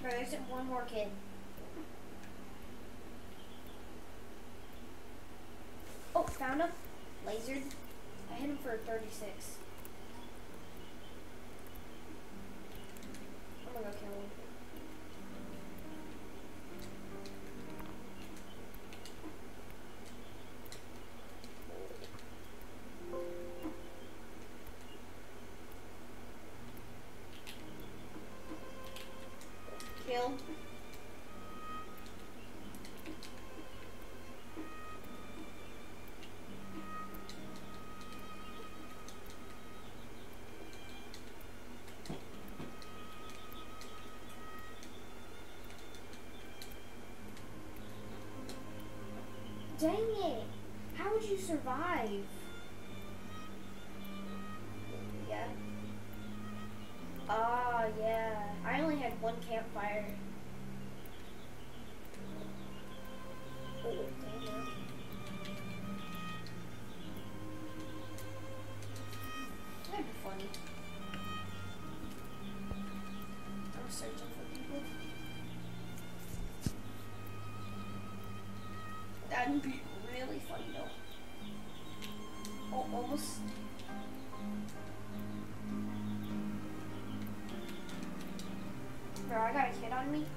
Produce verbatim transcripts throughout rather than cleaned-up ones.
Bro, there's one more kid. Oh, found him. Lasered. I hit him for thirty-six. I'm gonna go kill him. Kill. Dang it! How would you survive? Yeah. Ah, yeah. I only had one campfire. Oh, dang it. That'd be funny. I'm searching for people. That'd be really funny though. Oh, almost. Bro, I got a kid on me.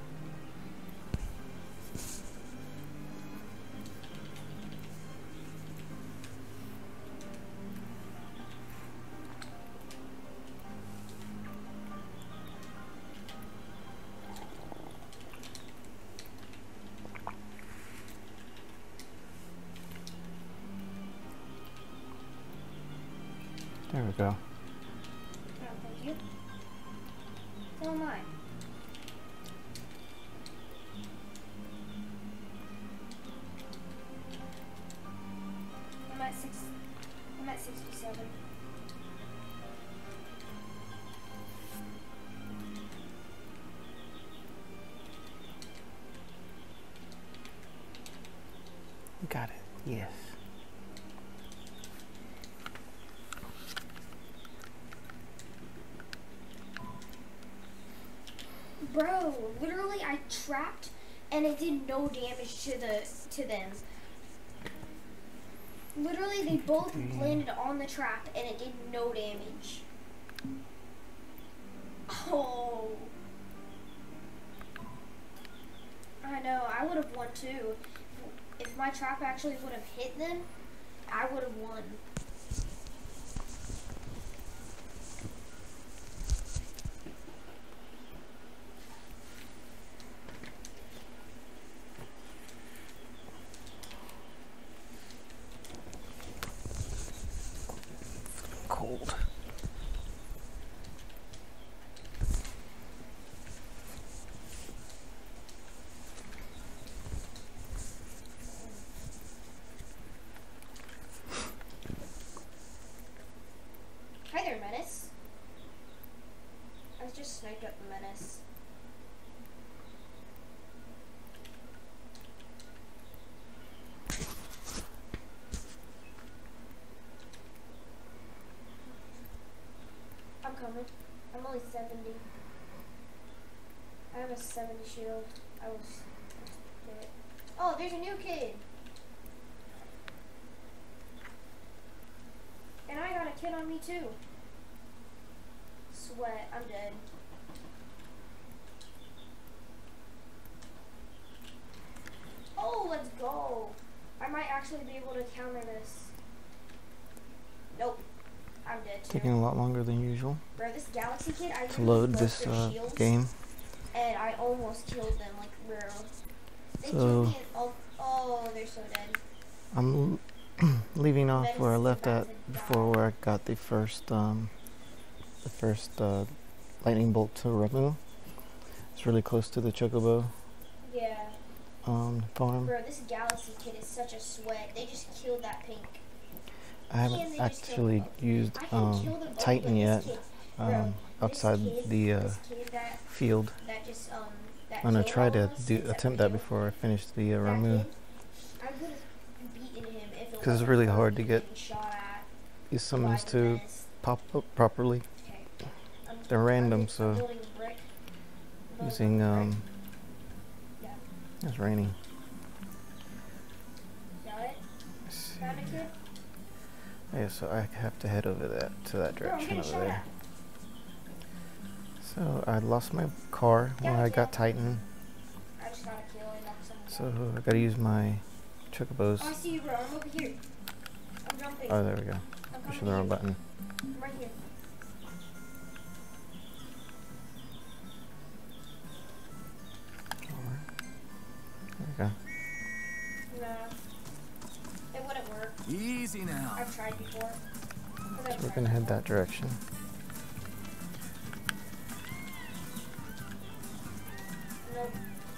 There we go. Oh, thank you. So am I. I'm at six. I'm at sixty-seven. Got it. Yes. Bro, literally I trapped and it did no damage to the to them. Literally they both landed on the trap and it did no damage. Oh. I know, I would have won too. If my trap actually would have hit them, I would have won. Cold. Hi there, Menace. I just sniped up the Menace. I'm coming. I'm only seventy. I have a seventy shield. I was. Oh, there's a new kid. And I got a kid on me too. Sweat, I'm dead. Oh, let's go. I might actually be able to counter this. Nope. I'm dead too. Taking a lot longer than usual Bro, this Galaxy kid, I to really load broke this their uh, shields, game. and I almost killed them, like, bro. They So- killed me and, oh, oh, they're so dead. I'm leaving off Menace where I is left about at to before, die. where I got the first um, the first uh, lightning bolt to Ramuh. It's really close to the Chocobo Yeah. um, farm. Bro, this Galaxy kid is such a sweat. They just killed that pink. I haven't And they just actually killed- used I can um, kill them both, Titan but yet this kid, bro, um, this outside kid- the uh, this kid that, field. that just, um, that I'm gonna killed try all to of us, do except attempt for that you, before I finish the uh, that Ramuh. kid, I would have beaten him if it 'Cause it's wasn't really for hard to me get getting shot at These by summons the to Menace. pop up properly. Okay. I'm- They're I'm random, building- I'm so building brick. using, um, Yeah. it's raining. Got it? Let's see. Found a kid? Yeah, so I have to head over that, to that Bro, I'm direction getting over shot there. at. So I lost my car when Got a I got kill. Titan. I just got a kill and knocked someone So down. I gotta use my chocobos. Oh, I see you, bro. I'm over here. I'm jumping. Oh, there we go. I'm Pushing coming the to wrong you. button. I'm right here. There we go. Nah. It wouldn't work. Easy now. I've tried before. So we're gonna head that direction. Nope.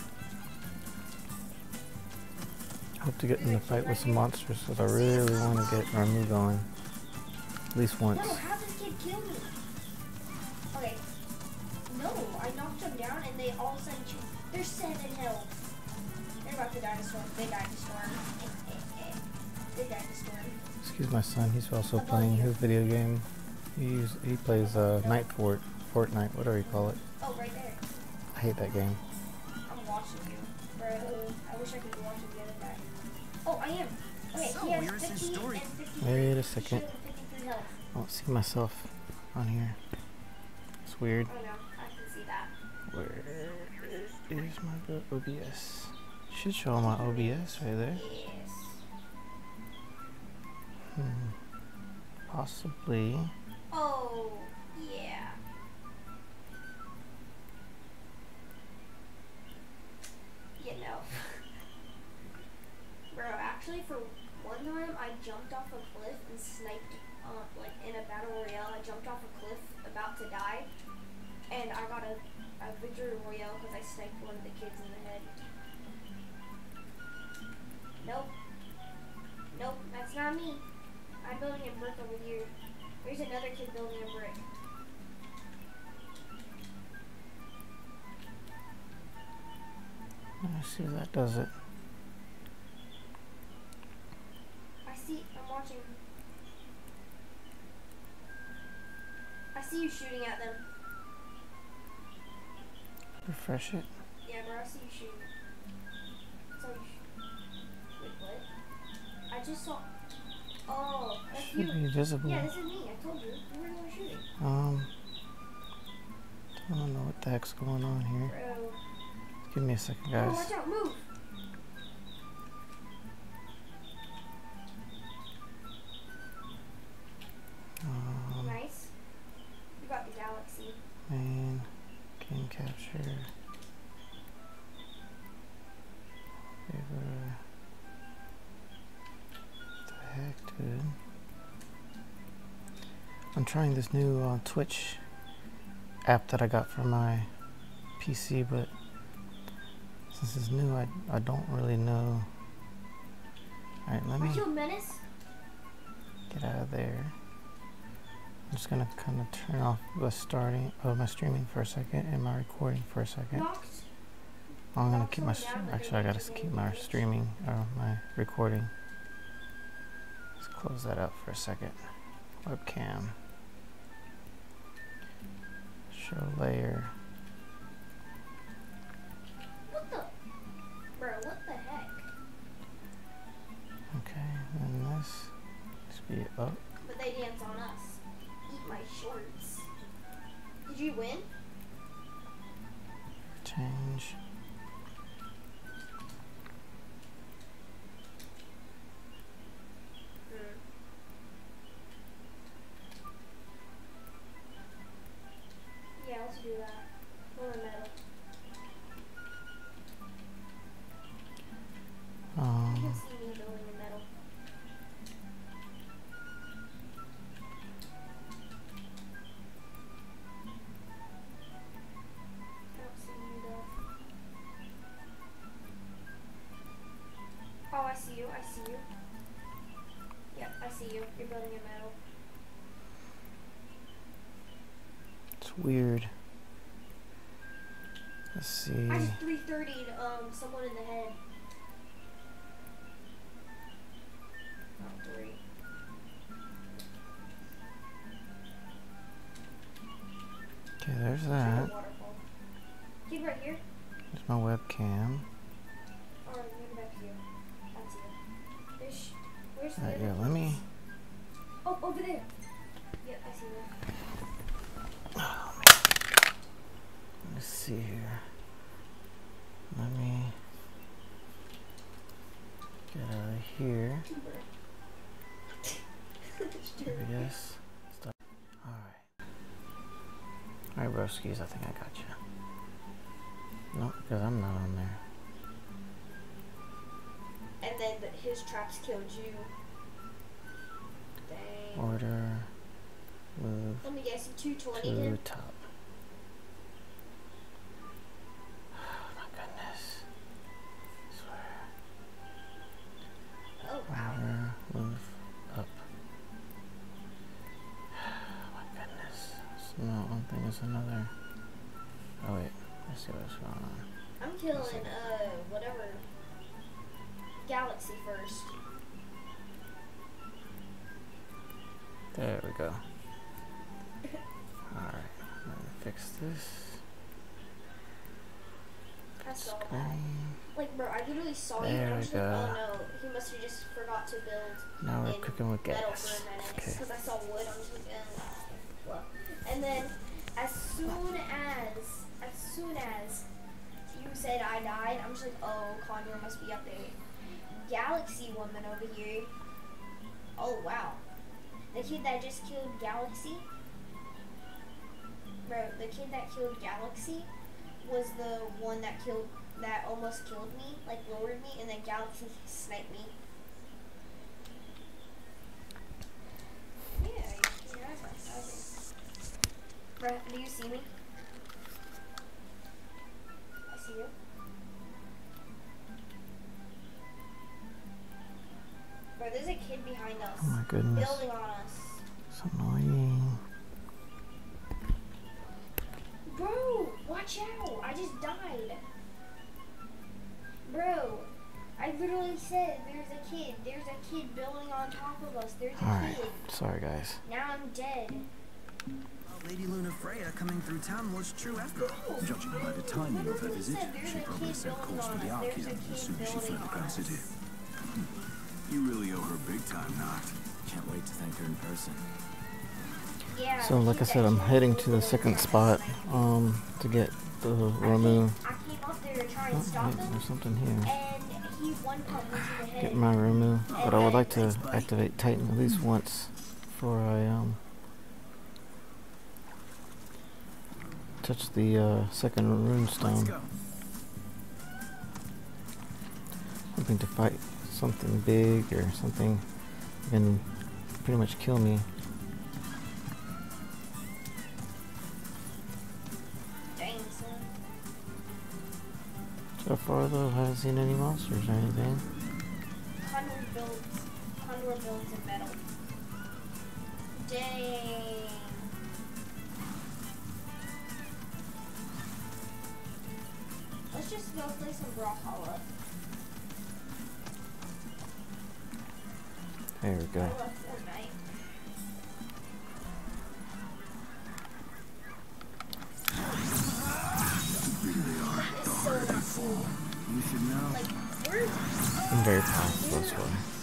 Hope to get in the fight with some monsters because I really want to get Ramuh going. At least once. No, how did this kid kill me? Okay. No, I knocked them down and they all of a sudden shoot. There's seven health. They're about to die in a storm. They died in a storm. They died in a storm. Excuse my son, he's also playing his video game. He's, he plays uh, Night Fort, Fortnite, whatever you call it. Oh, right there. I hate that game. I'm watching you, bro. I wish I could be watching the other guy. Oh, I am. Okay, So, he has where's his fifty story? and fifty-three. Wait a He second. should have fifty-three health. I don't see myself on here. It's weird. Oh no, I can see that. Where is my O B S? Should show my O B S right there. Yes. Hmm. Possibly. Oh, yeah. You know. Bro, actually, for one time, I jumped off a cliff and sniped, uh, like, in a battle royale. I jumped off a cliff about to die, and I got a, a victory royale because I sniped one of the kids in the head. Nope. Nope, that's not me. I'm building a brick over here. There's another kid building a brick. Let's see if that does it. I see, I'm watching. I see you shooting at them. Refresh it. Yeah, bro, I see you shooting. So you shoot. Wait, what? I just saw. Oh, that's Should you. be visible. Yeah, this is me. I told you. You were the one shooting. Um, I don't know what the heck's going on here. Bro. Give me a second, Oh, guys. watch out, move. Um, Nice. You got the galaxy. main game capture. Favor. What the heck, dude? I'm trying this new uh, Twitch app that I got for my P C, but since it's new, I, I don't really know. Alright, let I me killed Menace. get out of there. I'm just gonna kind of turn off the starting of my streaming for a second and my recording for a second. Knocked. I'm gonna knocked keep my, someone down, but actually they I gotta didn't keep make my damage. streaming, or my recording. Let's close that up for a second. Webcam. Show layer. What the? Bro, what the heck? Okay, and this should be up. But they dance on us. Eat my shorts. Did you win? Change. Hmm. Yeah, let's do that. More metal. You Um, can see me building a metal. I don't see you though. Oh, I see you. I see you. Yep, I see you. You're building a metal. it's weird. Let's see. I just three thirty'd um someone in the head. Oh, three. Okay, there's Show that. the waterfall. Kid right here. There's my webcam. Or maybe back here. That's you. There's, where's the Alright, other yeah, let kids? me. Oh, over there. Yeah, I see them. Oh, man. Let's see here. Let me get out of here. Yes. Stop. Alright. Alright, broskies, I think I got you. Nope, because I'm not on there. And then the, his traps killed you. Dang. Order. Move Let me guess, you two twenty to him? top. Oh my goodness. I swear. Oh, wow. Order. Move up. Oh my goodness. It's not one thing, it's another. Oh wait, let's see what's going on. I'm killing, uh, whatever. Galaxy first. There we go. Alright, let me fix this. I saw that. Screen. Like, bro, I literally saw you There and I we was like, go. oh no, he must have just forgot to build Now we're in cooking with metal gas. for a minute. Okay. Because I saw wood, I was like, eh, well. And then, as soon as, as soon as you said I died, I'm just like, oh, Condor must be up there. Galaxy woman over here. Oh, wow. The kid that just killed Galaxy, bro, the kid that killed Galaxy was the one that killed, that almost killed me, like lowered me, and then Galaxy sniped me. Yeah, your eyes are exciting. Bro, do you see me? I see you. Bro, there's a kid behind us. Oh my goodness. Building on us. It's annoying. Bro, watch out. I just died. Bro, I literally said there's a kid. There's a kid building on top of us. There's a Alright, kid. sorry guys. Now I'm dead. Lady Luna Freya coming through town was true after all. Judging by the timing of her Literally visit, said there's she a probably kid set building course for on the us. There's a Archaeans as kid soon as she building fled the on Grand us. City. You really owe her big time, Noct. Can't wait to thank her in person. Yeah, So the like I kid said, that I'm killed heading me to the was second on spot us. um to get the I Ramuh. came, I came up there to try Oh, and stop wait, him, there's something here. and he one pumped me to the head. Get my Ramuh, but I would like to Thanks, buddy. activate Titan at least once before I um touch the uh, second rune Let's stone. go. Hoping to fight something big or something that can pretty much kill me. Dang, son. So far though, I haven't seen any monsters or anything. Condor builds, Condor builds in metal. Dang. Let's just go play some Brawlhalla. There we I go. love Fortnite. That is so cool. You should know. Like, we're I'm very powerful this way.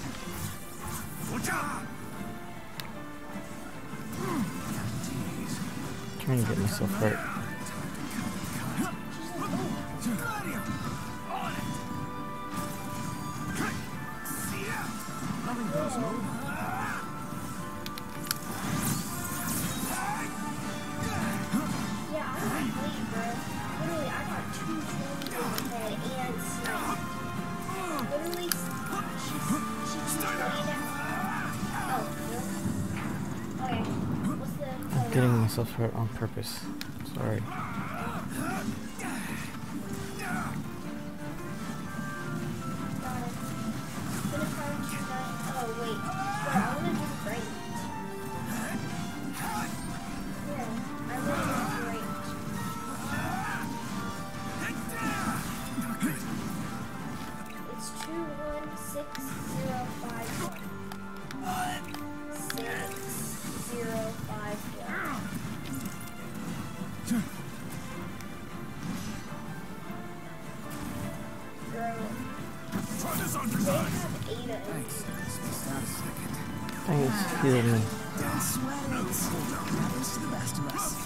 Trying to get myself hurt. Nothing personal. Yeah, I got played, bro. Literally, I got two twenties in the head and sniped. Literally, she's she's playing at. Oh, really? Okay. What's the? Oh, I'm getting myself hurt on purpose. Sorry. got it. Gonna try and shoot that. Oh wait, bro, I wanna do great. Yeah, I wanna do great. It's two one six zero five one. Six zero five one. Ada. Thanks. Spaced out a second. Dang, it's healed me. Don't sweat it. Happens to the best of us.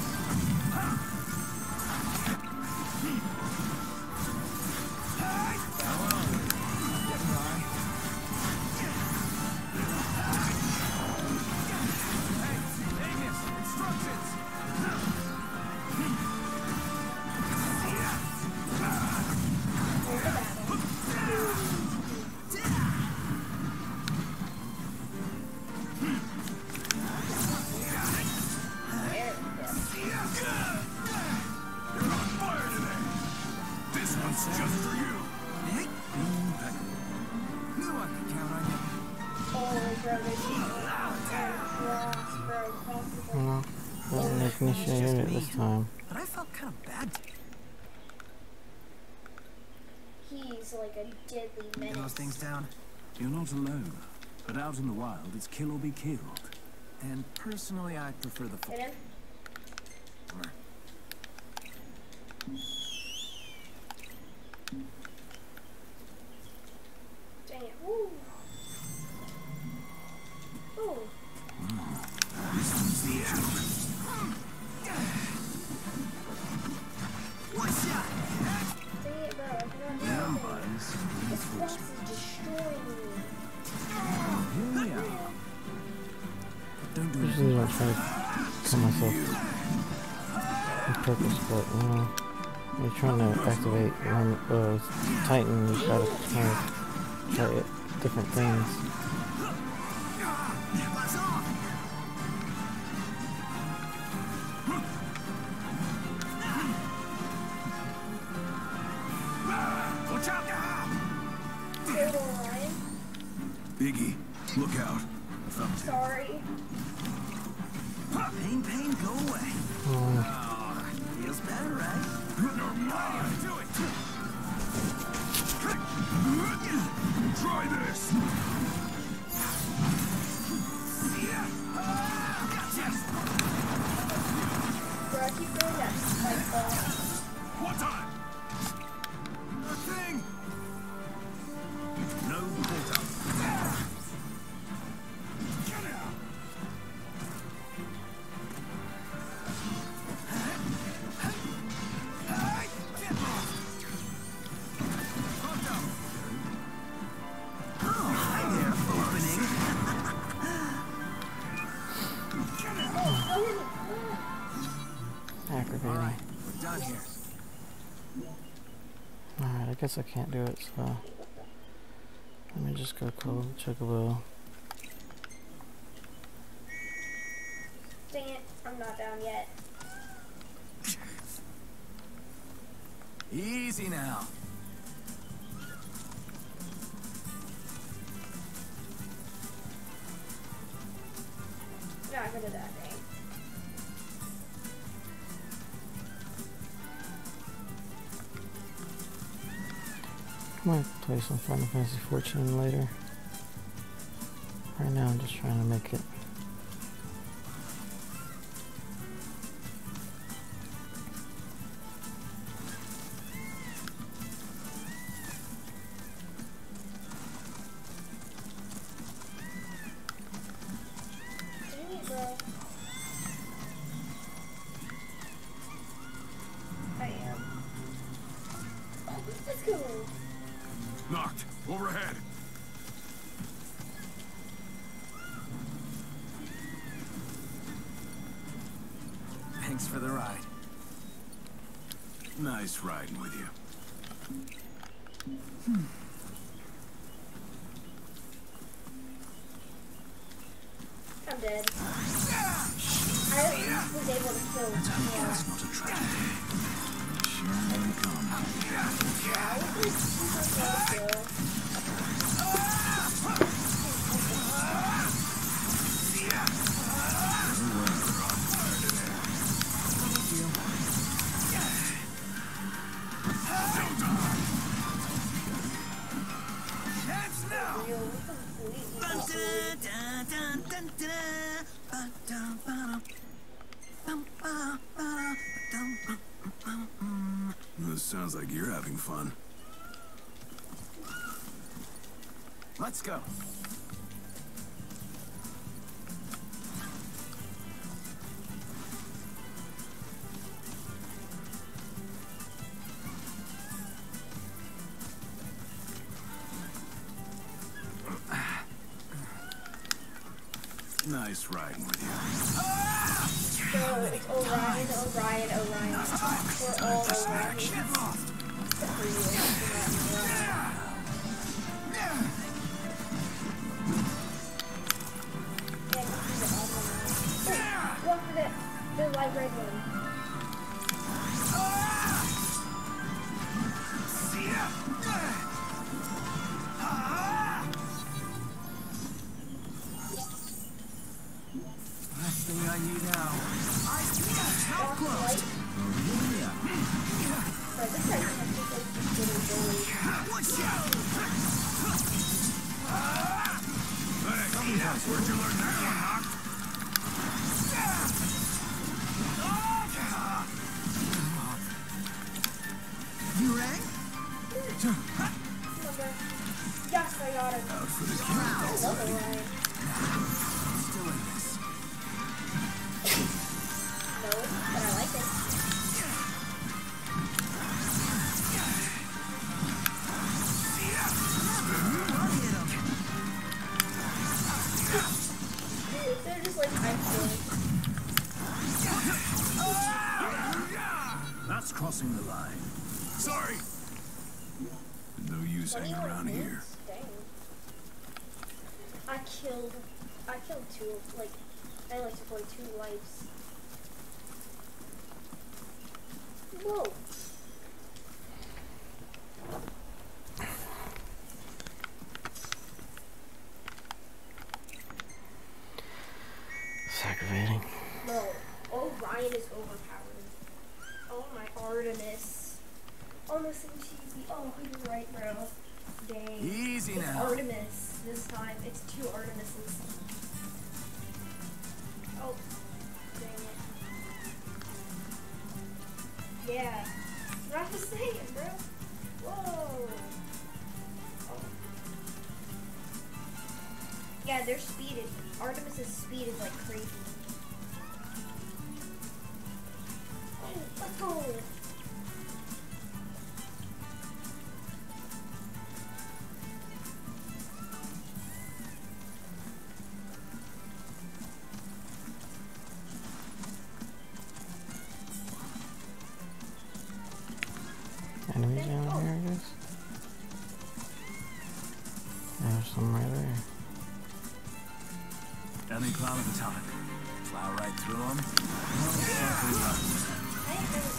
Well, wasn't ignition unit this time. But I felt kind of bad. He's like a deadly Get menace. those things down. You're not alone. But out in the wild, it's kill or be killed. And personally, I prefer the Hit him. former. Dang it. Woo. Ooh. This one's the gentleman. One shot. Dang it, bro. I cannot do Now, anything. buddies. This boss is destroying me. Here we are. Don't do Usually anything. I try to kill myself on purpose, but you know, when you're trying to activate one, uh, Titan, you gotta try, try it, different things. Watch out! Total line. Biggie, look out. I felt it. Sorry. Pain, pain, go away. Um, Oh, feels better, right? Do it! Try this! Bro, I keep doing that spike ball. One time! Thing! No portal. Get out! Oh, hi there, opening. aggravating. Alright, we're done here. Alright, I guess I can't do it, so let me just go call Chocobo. Dang it, I'm not down yet. Easy now. Not good at that game. I might play some Final Fantasy fourteen later. Right now I'm just trying to make it. Dang it, bro. I am. Oh, let's go. Knocked. Overhead. Thanks for the ride. Nice riding with you. I'm dead. I was able to kill him. That's not a tragedy. Sure may come. Yeah, I was like super close to. Real completely possible. This sounds like you're having fun. Let's go. Nice riding with you. So it's Orion, Orion, Orion. We're all Orion. Except for you. Yeah, go for the, the light red one. Last thing I need now. I how Off the close? light. Yeah. Right, this guy's like just getting bullied. Watch out! Yes, where'd you learn that one, Knock? You rang? Yes, I got it. Out for the I count. love Orion. Still in this. No, but I like it. They're just like, I'm feeling. That's crossing the line. Sorry. No use hanging around here. Dang. I killed, I killed two, like, I like to play two lives. Whoa. It's aggravating. No. Orion is overpowered. Oh my Artemis. Almost seems cheesy. Oh, you're right, bro. Dang. Easy It's now. Artemis this time. It's two Artemises. Oh, dang it. Yeah. That's what I was saying, bro. Whoa. Oh. Yeah, their speed is, Artemis's speed is like crazy. Oh, let's go. Enemies down here, I guess. Yeah, there's some right there. Any cloud at a time. Plow right through them. I ain't never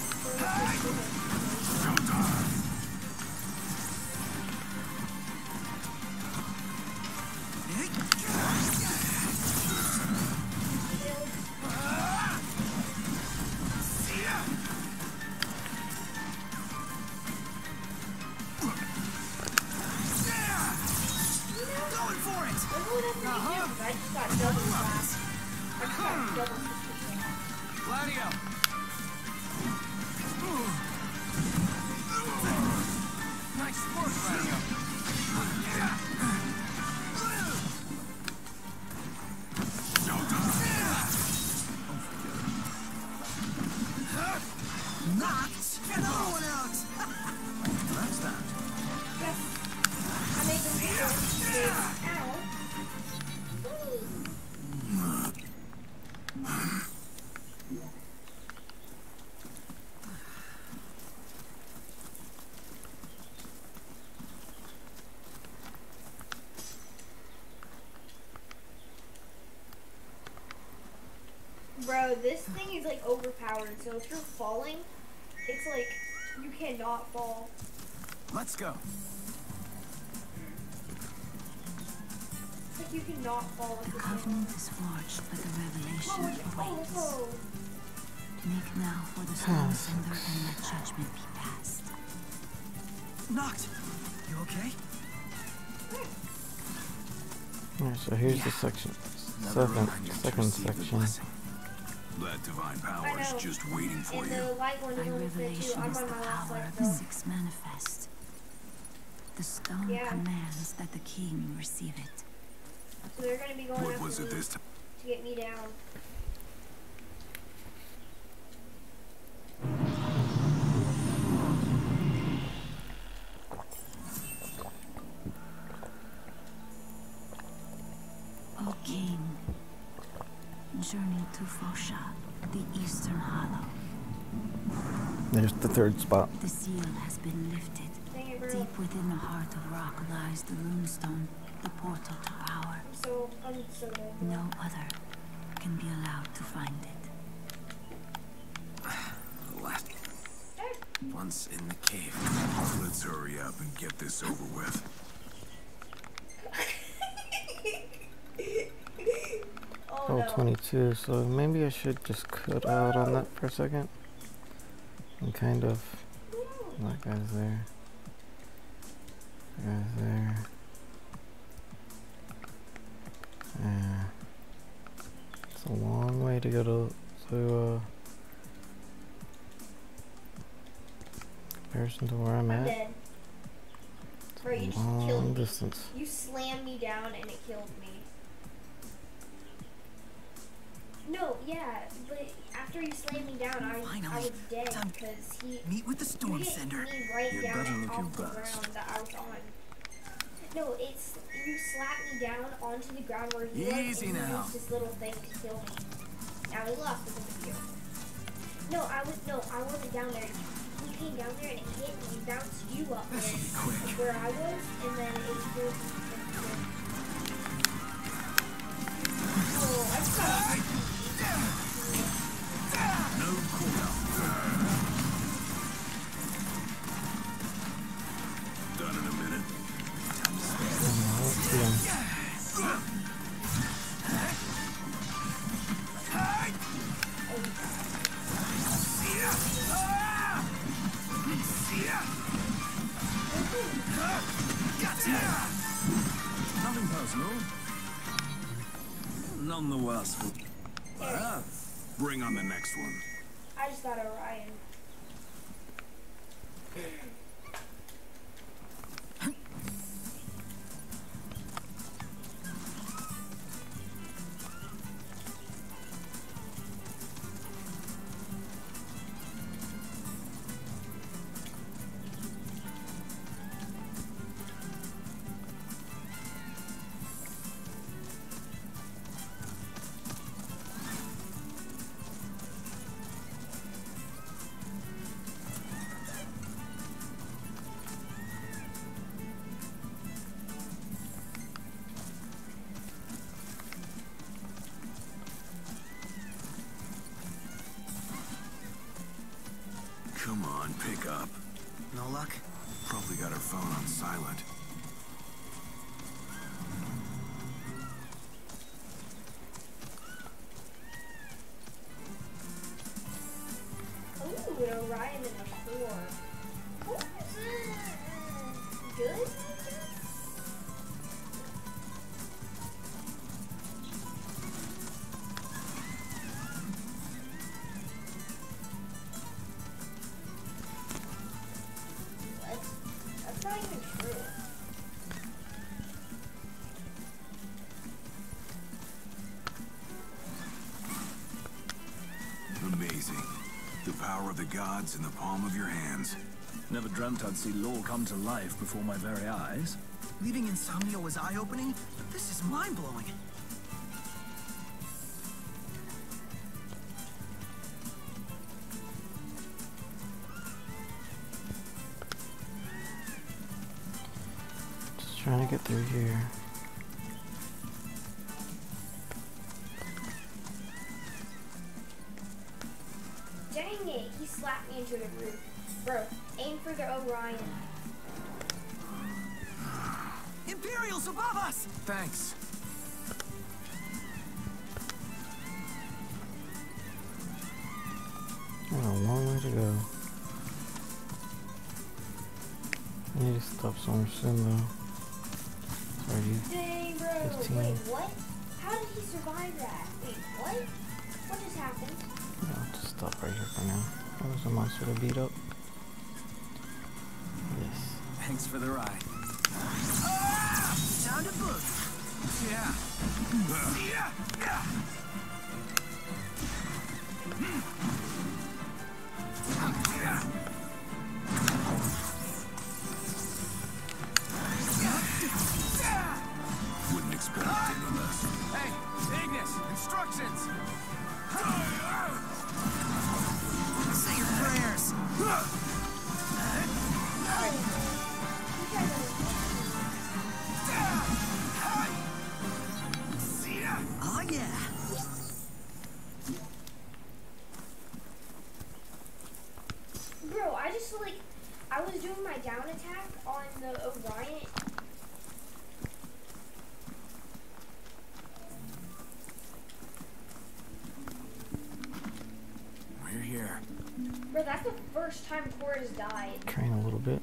Going for it! I just got double blast. I just got double suspicion. Gladio! Nice work, Gladio. Knocked another one out! That's that. Yes. I made them bigger. Ow. Bro, this thing is like overpowered, so if you're falling, it's like you cannot fall. Let's go. It's like you cannot fall with The this thing. covenant is forged, but the revelation Oh, it's- oh, awaits. oh. Make now for the storm sender and let judgment be passed. Knocked. You okay? Alright, so here's the section. Never Second, remind you to second receive the section. blessing. That divine power I is know. just waiting for And you. the light one Thy is almost there too. revelation I'm is on the my last power life of the though. six manifest. The stone Yeah. commands that the king receive it. So they're gonna be going What after was it me this time? to get me down. O king, journey to Fosha, the eastern hollow. There's the third spot. The seal has been lifted. Dang it, bro. Deep within the heart of rock lies the runestone, the portal to power. I'm so, I'm so dead. No other can be allowed to find it. Last once in the cave. Let's hurry up and get this over with. Oh, Oh, no. twenty-two, so maybe I should just cut out on that for a second. And kind of, that guy's there. That guy's there. Yeah. It's a long way to go to, to uh, comparison to where I'm I'm at. dead. Bro, you It's a just killed long me. distance. You slammed me down and it killed me. No, yeah, but after you slammed me down, I, I Finally, was dead time because he, Meet with the he storm hit sender. me right You down better look off your the best. ground that I was on. No, it's, you slapped me down onto the ground where you were, Easy and you now. used this little thing to kill me. Now we lost because of you. No, I was, no, I wasn't down there. You came down there and it hit me, bounced you up there, quick. where I was, and then it threw me. Oh, I just got No cooldown. Done in a minute. Nothing personal. None the worse for. Ah, bring on the next one. I just got Orion. Come on, pick up. No luck? Probably got her phone on silent. Ooh, an Orion and a four. Ooh, good? What? That's not even true. Amazing. The power of the gods in the palm of your hands. Never dreamt I'd see lore come to life before my very eyes. Leaving Insomnia was eye-opening, but this is mind-blowing. Just trying to get through here. Dang it, he slapped me into the roof. Bro, aim for the Orion. Imperials above us! Thanks. Got a long way to go. I need to stop somewhere soon though. Sorry, you. Dang, bro. fifteen. Wait, what? How did he survive that? Wait, what? What just happened? Yeah, I'll just stop right here for now. That was a monster to beat up. Yes. Thanks for the ride. Time to book. Yeah. Yeah. Yeah. Wouldn't expect any less. Hey, Ignis, instructions. Say your prayers. Oh yeah. Bro, I just like, I was doing my down attack on the Orion. We're here. Bro, that's the first time Cora has died. Train a little bit.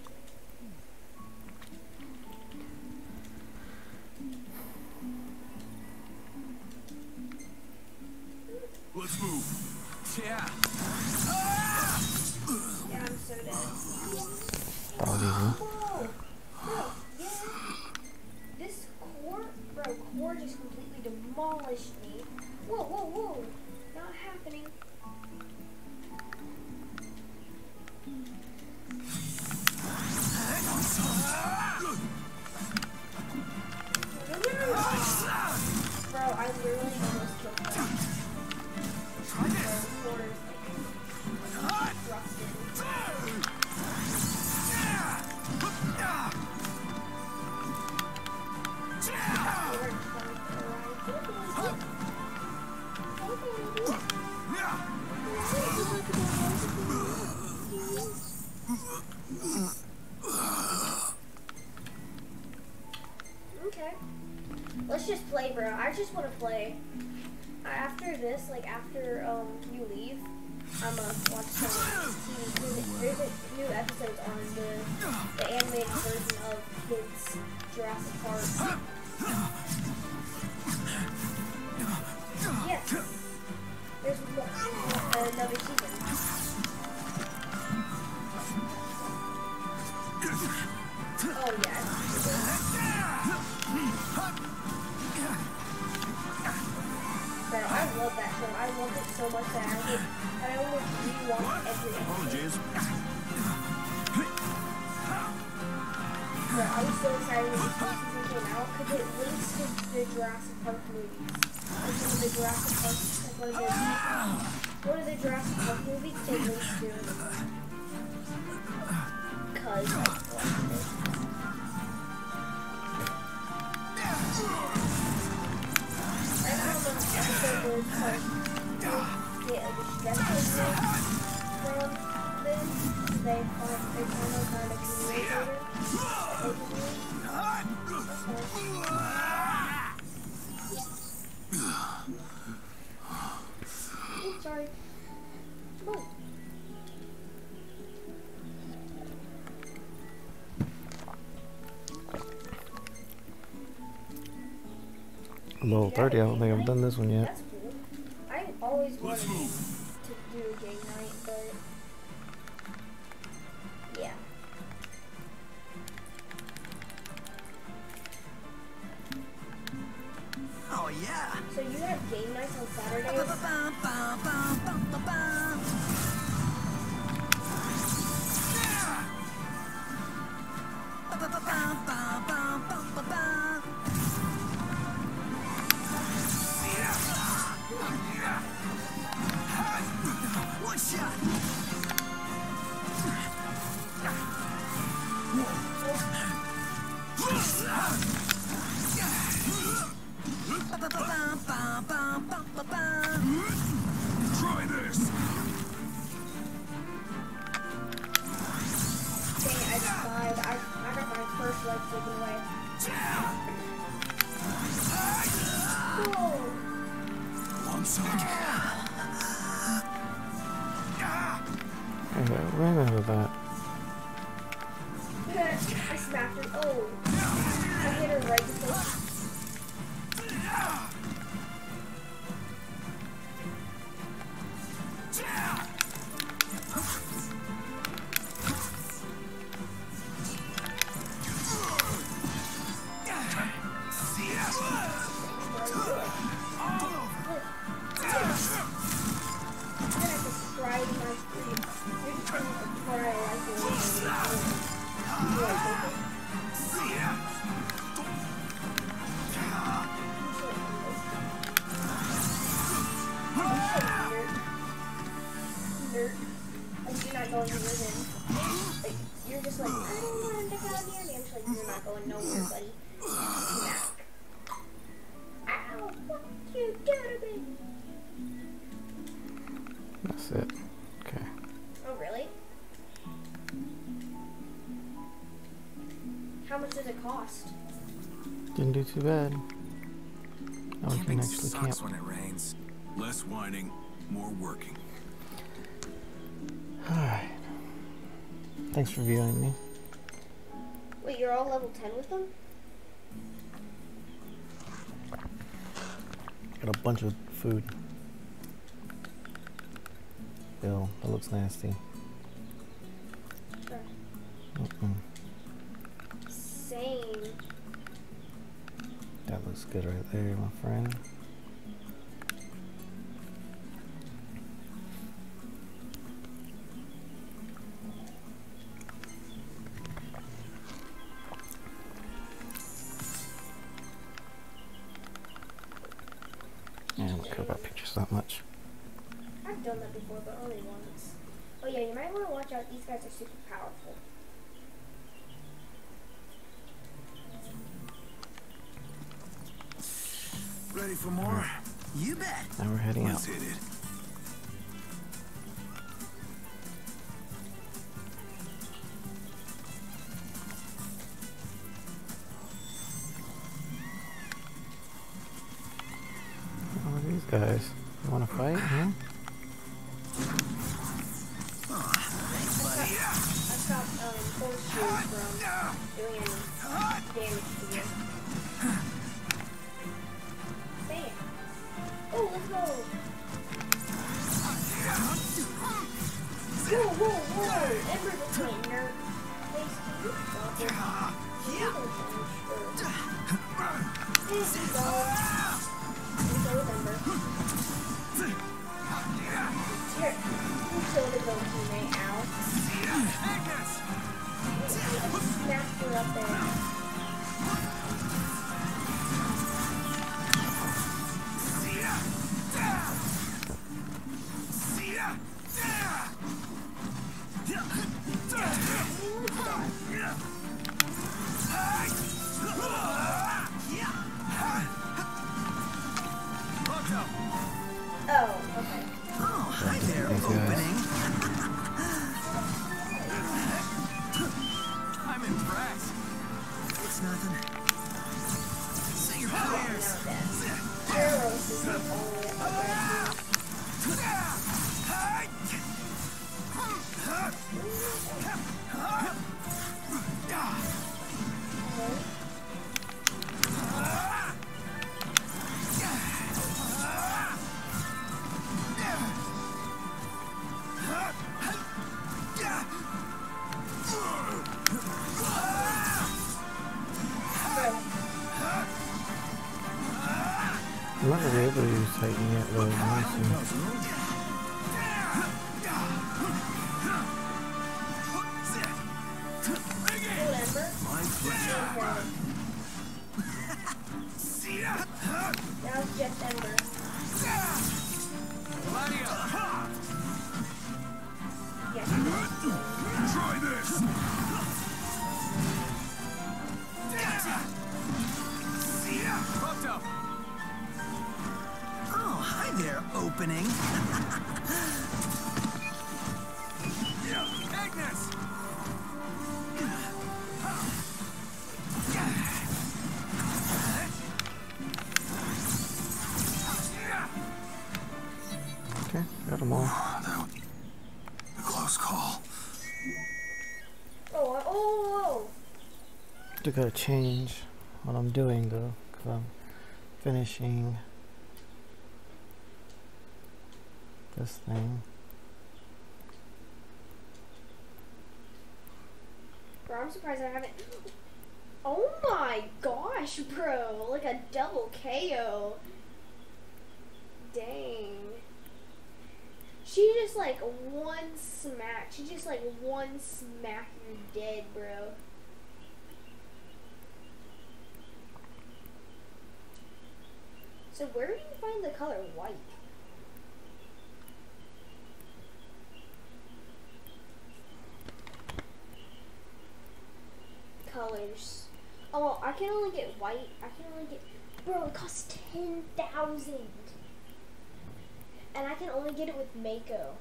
Let's move. Yeah. Yeah, I'm so dead. That was easy. Whoa! Bro, yeah. This core, bro, core just completely demolished me. Whoa, whoa, whoa. Not happening. Bro, I literally almost killed him. Bro, core is like rusted. Okay. Let's just play, bro. I just want to play. After this, like after um you leave, I'm gonna watch some T V. There's a new episodes on the the animated version of Kids Jurassic Park. Yes. There's one, another season. Oh yeah. Bro, I love that show. I love it so much that I would, I almost rewatch every episode. Apologies. Bro, I was so excited when this new season came out because it links to the Jurassic Park movies. Like one of the Jurassic Park, like one of the, one of the Jurassic Park movies it links to. Cause I watched it. And I don't know if the episode was like, get a distraction from this. They find, they kind of kind of communicated. Oops, sorry. Oh. Level thirty, I don't think I've done this one yet. That's cool. I always wanted to do a game night, but yeah. Oh yeah. So you have game nights on Saturdays? One shot. Try this. Dang it, I just died. I, I got my first leg taken away. Whoa! One second. Okay, wait with that. I smacked her. Oh. I hit her right before. Nerd. Like, you're not going to listen. Like, you're just like, I don't want him to come near me. I'm just like, you're not going nowhere, buddy. Smack. Ow, what you do to me? That's it. Okay. Oh, really? How much does it cost? Didn't do too bad. Now we can Camping actually sucks camp. when it rains. Less whining, more working. Alright. Thanks for viewing me. Wait, you're all level ten with them? Got a bunch of food. Ew, that looks nasty. Sure. Mm-mm. Same. That looks good right there, my friend. Yeah, I don't care about pictures that much. I've done that before, but only once. Oh yeah, you might want to watch out. These guys are super powerful. Ready for more? You bet. Now we're heading out. Let's hit it. What are these guys? You wanna fight, huh? I stopped um, horseshoes from doing any damage to you. Bam. Oh, let's go. Whoa, whoa, whoa. Ember between nerd. Please, can you stop it? Yeah. There you go. Let's go with Ember. Here, you killed his own teammate, Al. Smacked her up there. Oh, okay. Oh, hi there, Thanks, guys. opening. I'm impressed. It's nothing. Say your prayers. Gyros is like only aggressive. I'm not really able to use Titan yet, though. Honestly. Cool, Ember. My pleasure. Now it's just Ember. Yes. Try this. Oh, hi there, opening. Agnes! Okay, got them all. That was a close call. Oh, oh, oh. Still gotta change what I'm doing, though, because I'm finishing this thing. Bro, I'm surprised I haven't. Oh my gosh, bro. Like a double K O. Dang. She just like one smack. She just like one smack, you're dead, bro. So where do you find the color white? Colors. Oh, I can only get white. I can only get. Bro, it costs ten thousand, and I can only get it with Mako.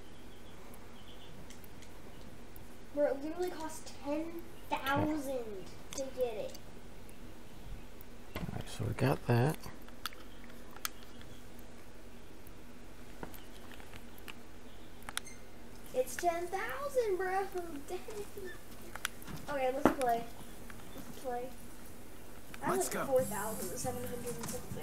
Bro, it literally costs ten thousand to get it. Alright, so we got that. It's ten thousand, bro. Dang. Okay, let's play. Let's play. I Let's went go. four thousand seven hundred sixty.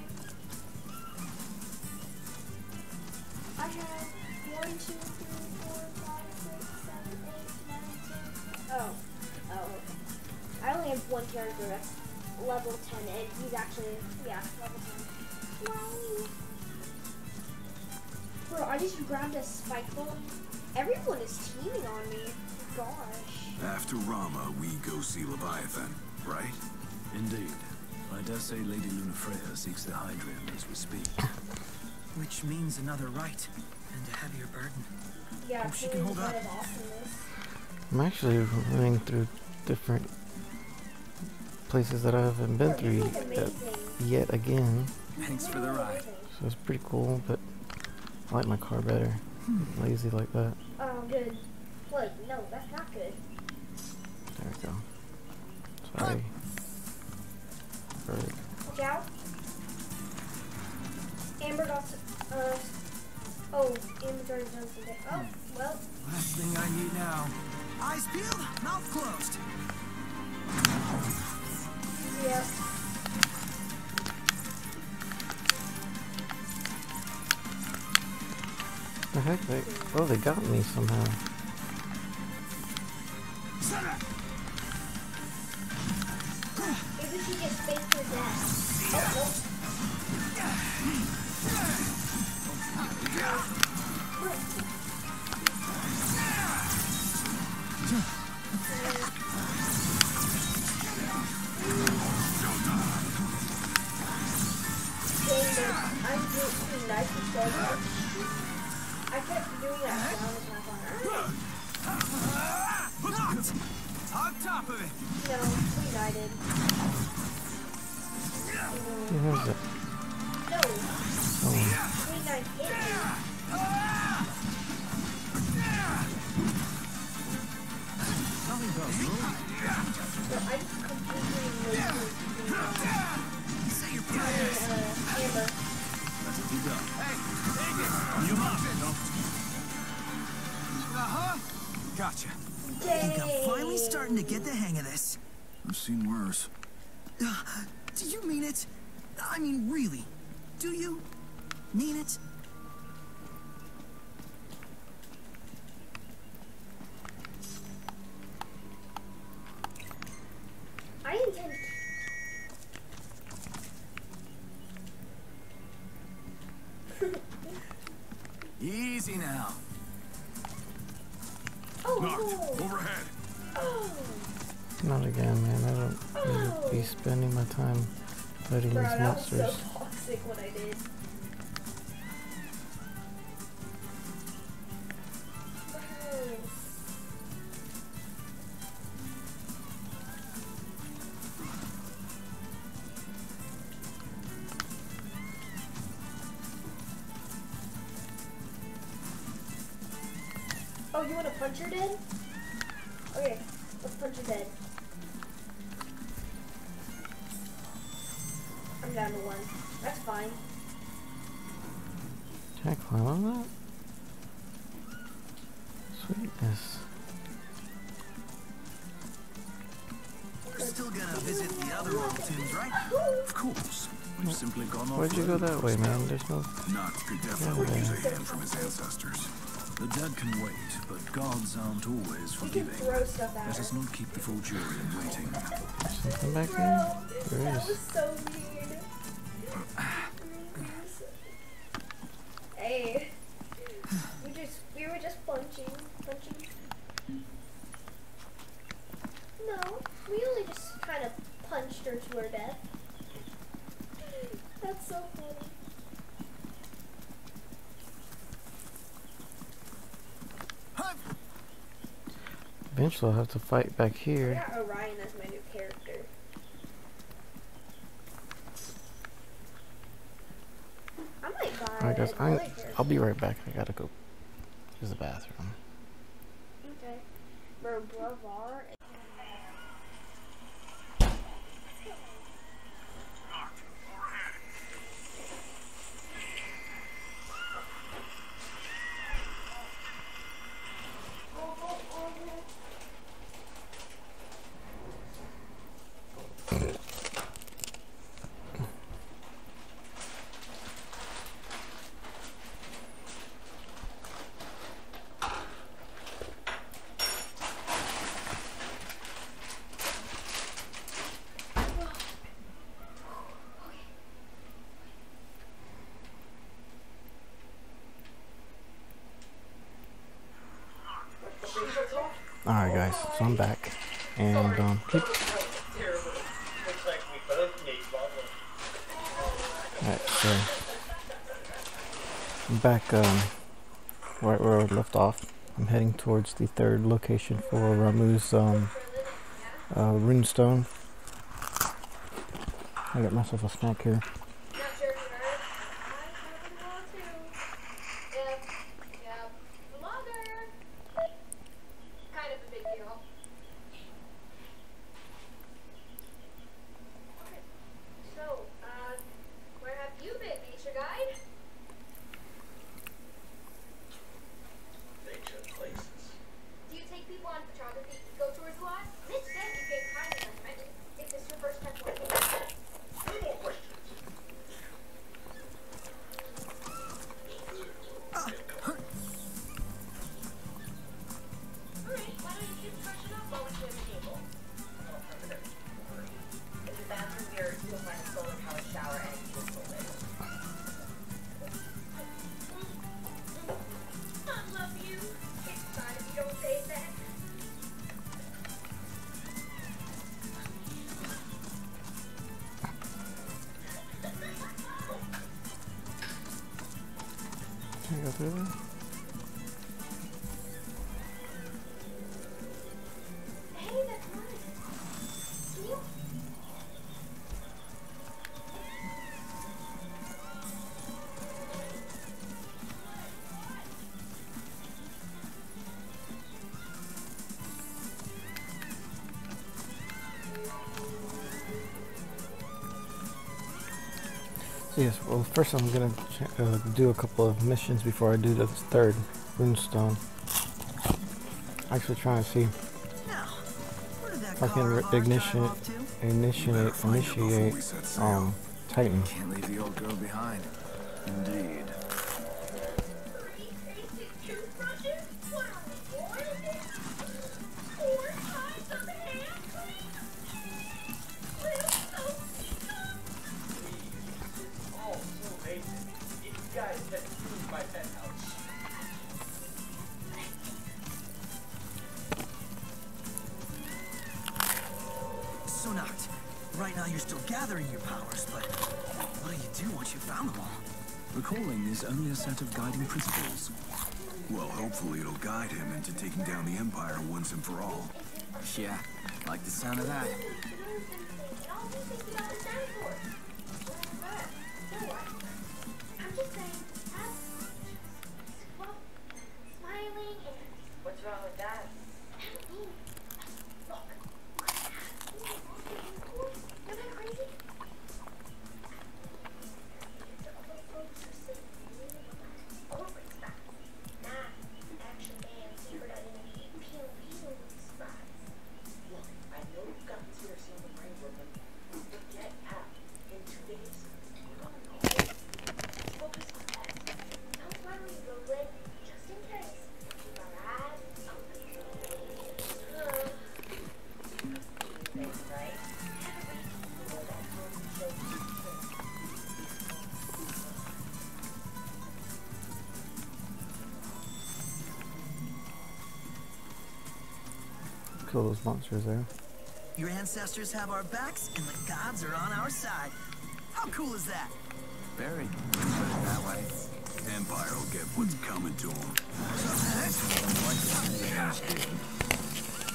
I have one, two, three, four, five, six, seven, eight, nine, ten. Oh. Oh, okay. I only have one character that's level ten, and he's actually, yeah, level ten. Wow. Bro, I just grabbed a spike bolt. Everyone is teaming on me. Gosh. After Ramuh, we go see Leviathan, right? Indeed. I dare say Lady Lunafreya seeks the Hydrium as we speak. Which means another rite and a heavier burden. Yeah, Hope she can hold up. I'm actually running through different places that I haven't been through yet, yet again. Thanks for the ride. So it's pretty cool, but I like my car better. I'm lazy like that. Oh, good. Wait, no, that's not good. There we go. Sorry. Right. Watch out. Amber got, uh, oh, Amber started done something. Oh, well. Last thing I need now. Eyes peeled, mouth closed. Yeah. The heck? They, oh, they got me somehow. Maybe she just faked her death. Oh, nope. Dang it. I'm doing nice and so much. I kept doing that sound attack on her. Knocked! On top of it! No, we united. Who is it? No, Oh, we nine hit me. Nothing personal. So I just completely wasted the Say your uh, prayers. Amber. Let it be done. Hey, take it! You must it, Uh-huh. Gotcha. Dang. I think I'm finally starting to get the hang of this. I've seen worse. Uh, do you mean it? I mean, really? Do you mean it? I intend. Easy now. Oh, Knocked. no. Overhead. Oh. not again, man. I don't need to be spending my time fighting Bro, these that was so monsters. toxic what I did. Oh, you want to punch her dead? Okay, let's punch her dead. I'm down to one. That's fine. Can I climb on that? Sweetness. We're still gonna visit the other old tombs, right? Of course. We've simply gone off. Why'd you go that way, man? There's no... Knocked could definitely use a hand from his ancestors. The dead can wait, but gods aren't always We can forgiving. throw stuff at Let us her. not keep the full jury in waiting. Something back Bro, there? There that was is. so weird. Hey, we just we were just punching, punching. No, we only just kind of punched her to her death. That's so funny. Eventually I'll have to fight back I here. got Orion as my new character. I might buy Alright guys, another I'm, character. I'll be right back. I gotta go use the bathroom. Okay. Bro, Bravar. Alright guys, so I'm back. And um keep Alright, so I'm back um right where I left off. I'm heading towards the third location for Ramuh's um uh runestone. I got myself a snack here. Can I go through there? Hey, that's nice. Can you? So yes, well first I'm gonna ch uh, do a couple of missions before I do the third runestone. Actually trying to see Now, where did that if I can car re of ours drive initiate, off to? initiate, find her before initiate we set sail. um Titan. Can't leave the old girl behind. Indeed. So knocked. Right now you're still gathering your powers, but what do you do once you've found them all? The calling is only a set of guiding principles. Well, hopefully it'll guide him into taking down the Empire once and for all. Yeah, like the sound of that. What's wrong with that? Am I crazy? Kill those monsters there. Your ancestors have our backs, and the gods are on our side. How cool is that? Very. That way. Empire will get what's coming to him.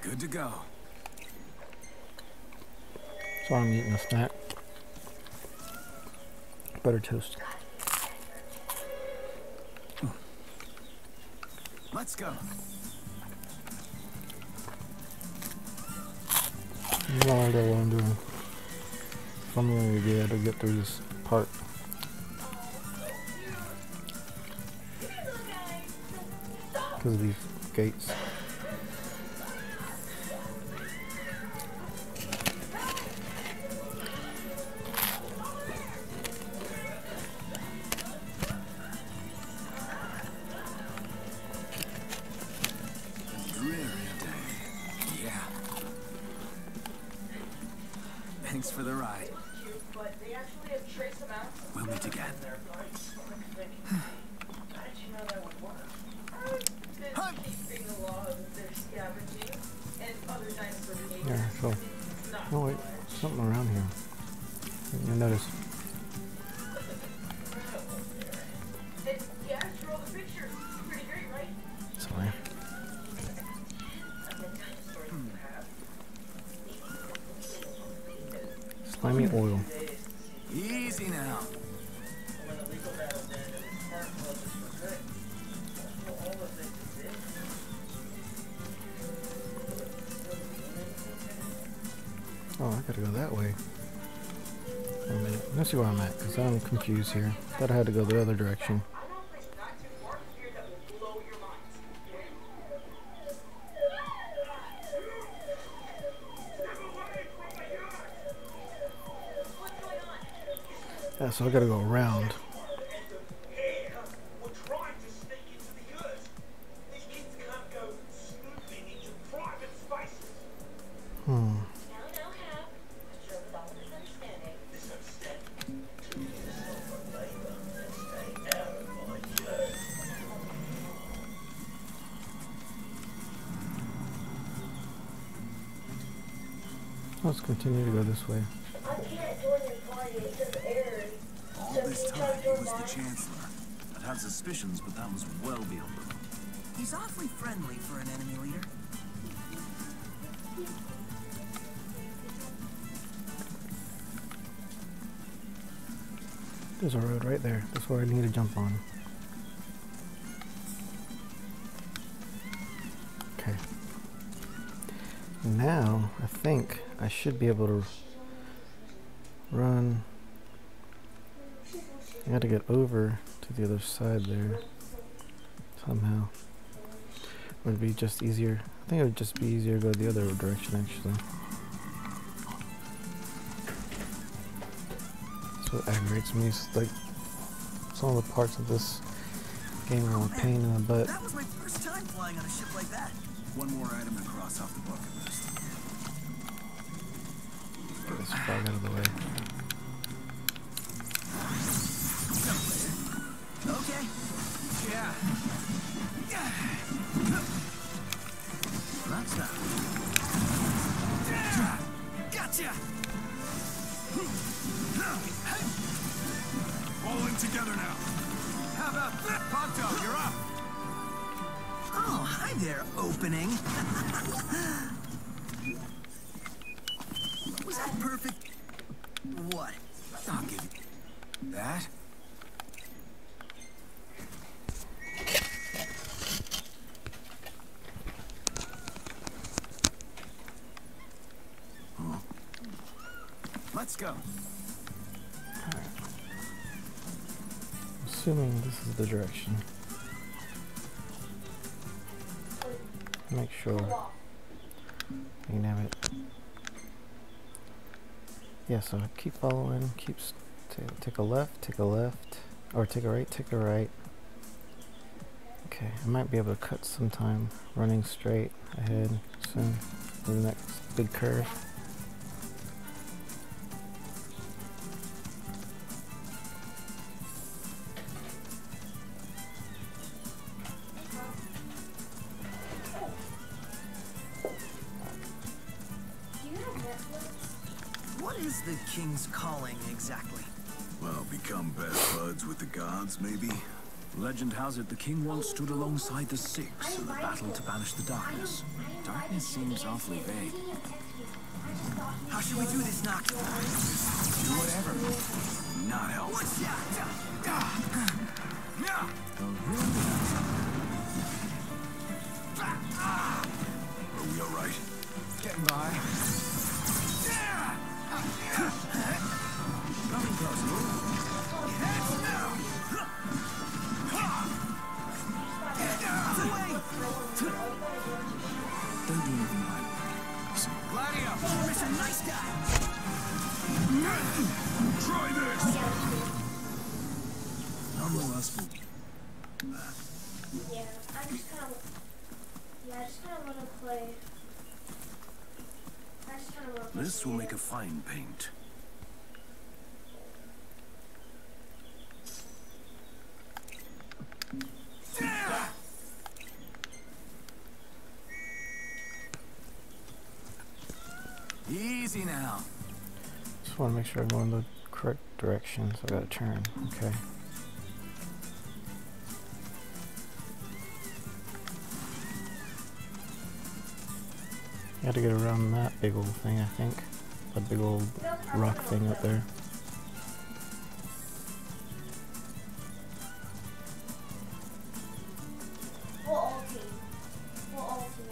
Good to go. So I'm eating a snack. Butter toast. Let's go. No idea what I'm doing. I'm going to be able to get through this part. Because of these gates. Thanks for the ride. We'll meet again. Yeah, so. Oh, wait. Something around here. You notice. Sorry. Slimy oil. Easy now. Oh, I gotta go that way. Wait a minute. Let's see where I'm at, because I'm confused here. Thought I had to go the other direction. Yeah, so I gotta go around. Hmm. Let's continue to go this way. All this time, he was the Chancellor. I'd had suspicions, but that was well beyond them. He's awfully friendly for an enemy leader. There's a road right there. That's where I need to jump on. Okay. Now, I think I should be able to run. I gotta get over to the other side there somehow. Would it be just easier? I think it would just be easier to go the other direction actually. That's what aggravates me. It's like some of the parts of this game are a pain in the butt. That was my first time flying on a ship like that. One more item to cross off the bucket list. Get this frog out of the way. Okay. Yeah. That's that. Gotcha! All in together now. How about that? Ponto, you're up. Oh, hi there, opening. Was that perfect? What? I'll give you that. Huh. Let's go. Assuming this is the direction. Make sure you can have it. Yeah, so keep following, keep take a left, take a left, or take a right, take a right. Okay, I might be able to cut sometime running straight ahead soon for the next big curve. What is the King's calling exactly? Well, become best buds with the gods, maybe? Legend has it the king once stood alongside the Six in the battle to banish the darkness. Darkness seems awfully vague. How should we do this, Nock? Do whatever. Not help. What's that? Are we all right? Getting by. Coming close, move. Don't do anything like Gladio! Mister Nice Guy! Try this! I'm the last fool. Yeah, I just kind of, yeah, I just kind of want to play. I just kind of want to play. This will make a fine paint. Easy now. Just want to make sure I'm going the correct direction, so I gotta turn. Okay. Gotta get around that big old thing, I think. That big old rock thing up there. We'll all team. We'll all team.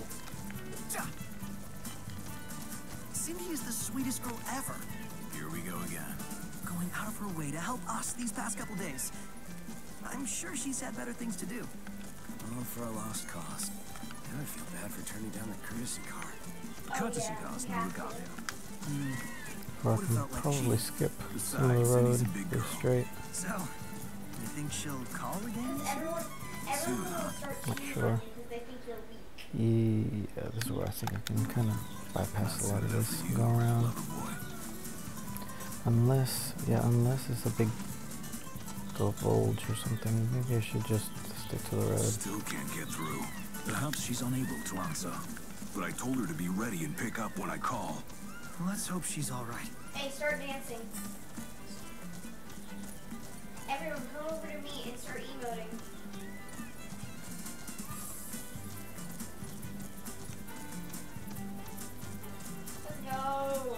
Cindy is the sweetest girl ever. Here we go again. Going out of her way to help us these past couple days. I'm sure she's had better things to do. All for a lost cause. Now I feel bad for turning down the courtesy car. Courtesy yeah, cause, we no have got to. him. Or I Would've can felt like probably she- skip Besides, some of the road, Cindy's a big go girl. straight. So, you think she'll call again? Everyone, everyone will start Not teaming sure. on you because they think you're weak. Yeah, this is where I think I can kind of bypass a lot of this and go around. Lover boy. Unless, yeah, unless it's a big divulge or something, maybe I should just stick to the road. Still can't get through. Perhaps she's unable to answer. But I told her to be ready and pick up when I call. Let's hope she's all right. Hey, start dancing. Everyone, come over to me and start emoting. Let's go.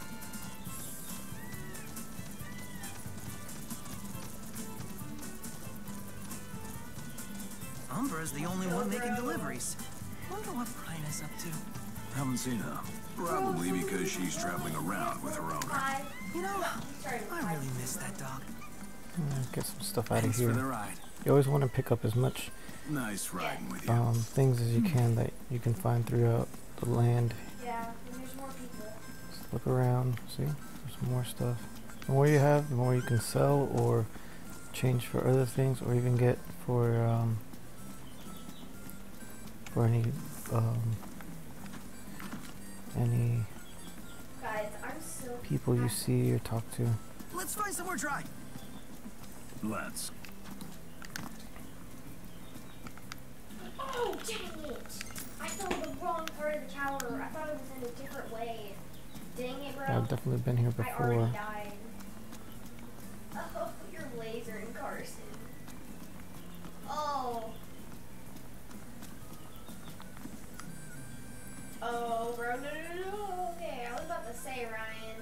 Umbra's the only one making deliveries. Wonder what Bryna's up to. Haven't seen her. Probably because she's traveling around with her owner. Five. You know, Starting I really miss that dog. Yeah, get some stuff out of Thanks for the here. ride. You always want to pick up as much Nice riding with you. um, things as you can that you can find throughout the land. Yeah, and there's more people. Just look around, see, there's more stuff. The more you have, the more you can sell or change for other things, or even get for um, for any um, any Guys, I'm so people you see or talk to. Let's find somewhere dry. Let's. Oh, dang it! I fell in the wrong part of the tower. I thought it was in a different way. Dang it, bro. I've definitely been here I already before. died. Oh, you're lasering, Carson. Oh. Oh, bro, no, no, no, no. Okay, I was about to say, Ryan.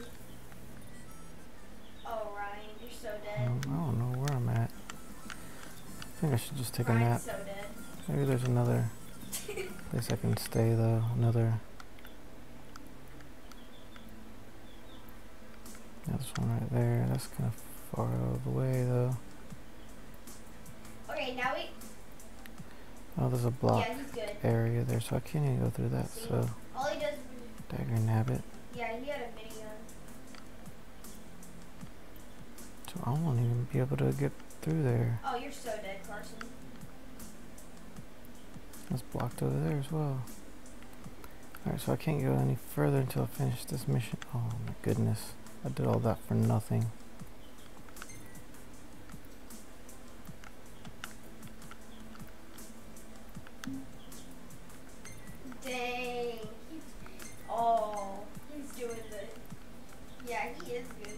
Oh, Ryan, you're so dead. Um, I don't know where I'm at. I think I should just take a nap. Ryan's so dead. Maybe there's another place I can stay though. Another. Yeah, this one right there. That's kind of far out of the way though. Okay, now we. Oh, there's a block Yeah, he's good. area there, so I can't even go through that. See? So, All he does is. dagger nabbit. Yeah, he had a minigun. So I won't even be able to get through there. Oh, you're so dead, Carson. It's blocked over there as well. Alright, so I can't go any further until I finish this mission. Oh my goodness. I did all that for nothing. Dang. He's, oh, he's doing the. Yeah, he is good.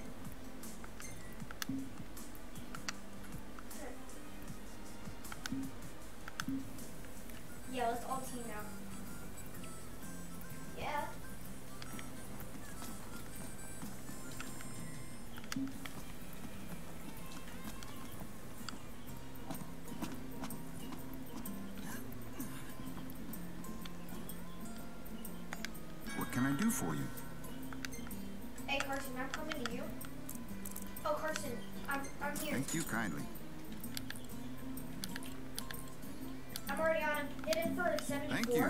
Yeah, let's all team now. for you. Hey Carson, I'm coming to you. Oh Carson, I'm I'm here. Thank you kindly. I'm already on him. Hit him for seventy-four. Thank you.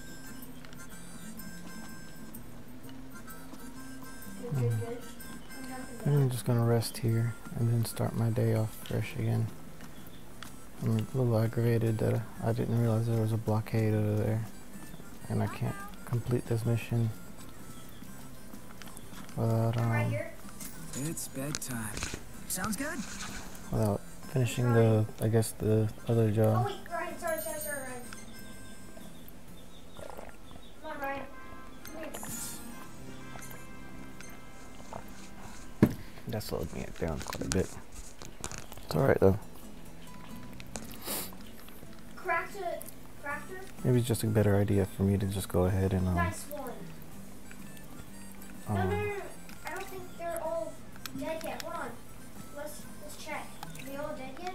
Good, good, good. I'm jumping I think down. I'm just gonna rest here and then start my day off fresh again. I'm a little aggravated that I didn't realize there was a blockade over there, and I can't complete this mission without I'm right um here. It's bedtime. Sounds good. without finishing the I guess the other Oh job. wait, Ryan, sorry, sorry, sorry, Ryan. Come on, Ryan. Come here. That slowed me down quite a bit. It's alright though. Cracked a crafter. Maybe it's just a better idea for me to just go ahead and um, Nice one. No, no, um no, no. I don't think they're all dead yet. Hold on. Let's let's check. Are they all dead yet?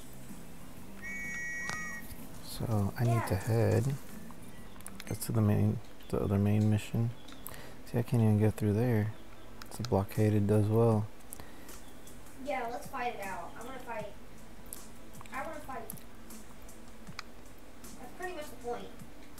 so I need to head get to the main the other main mission. See, I can't even get through there. It's blockaded as well. Yeah, let's fight it out. I want to fight. I want to fight. That's pretty much the point.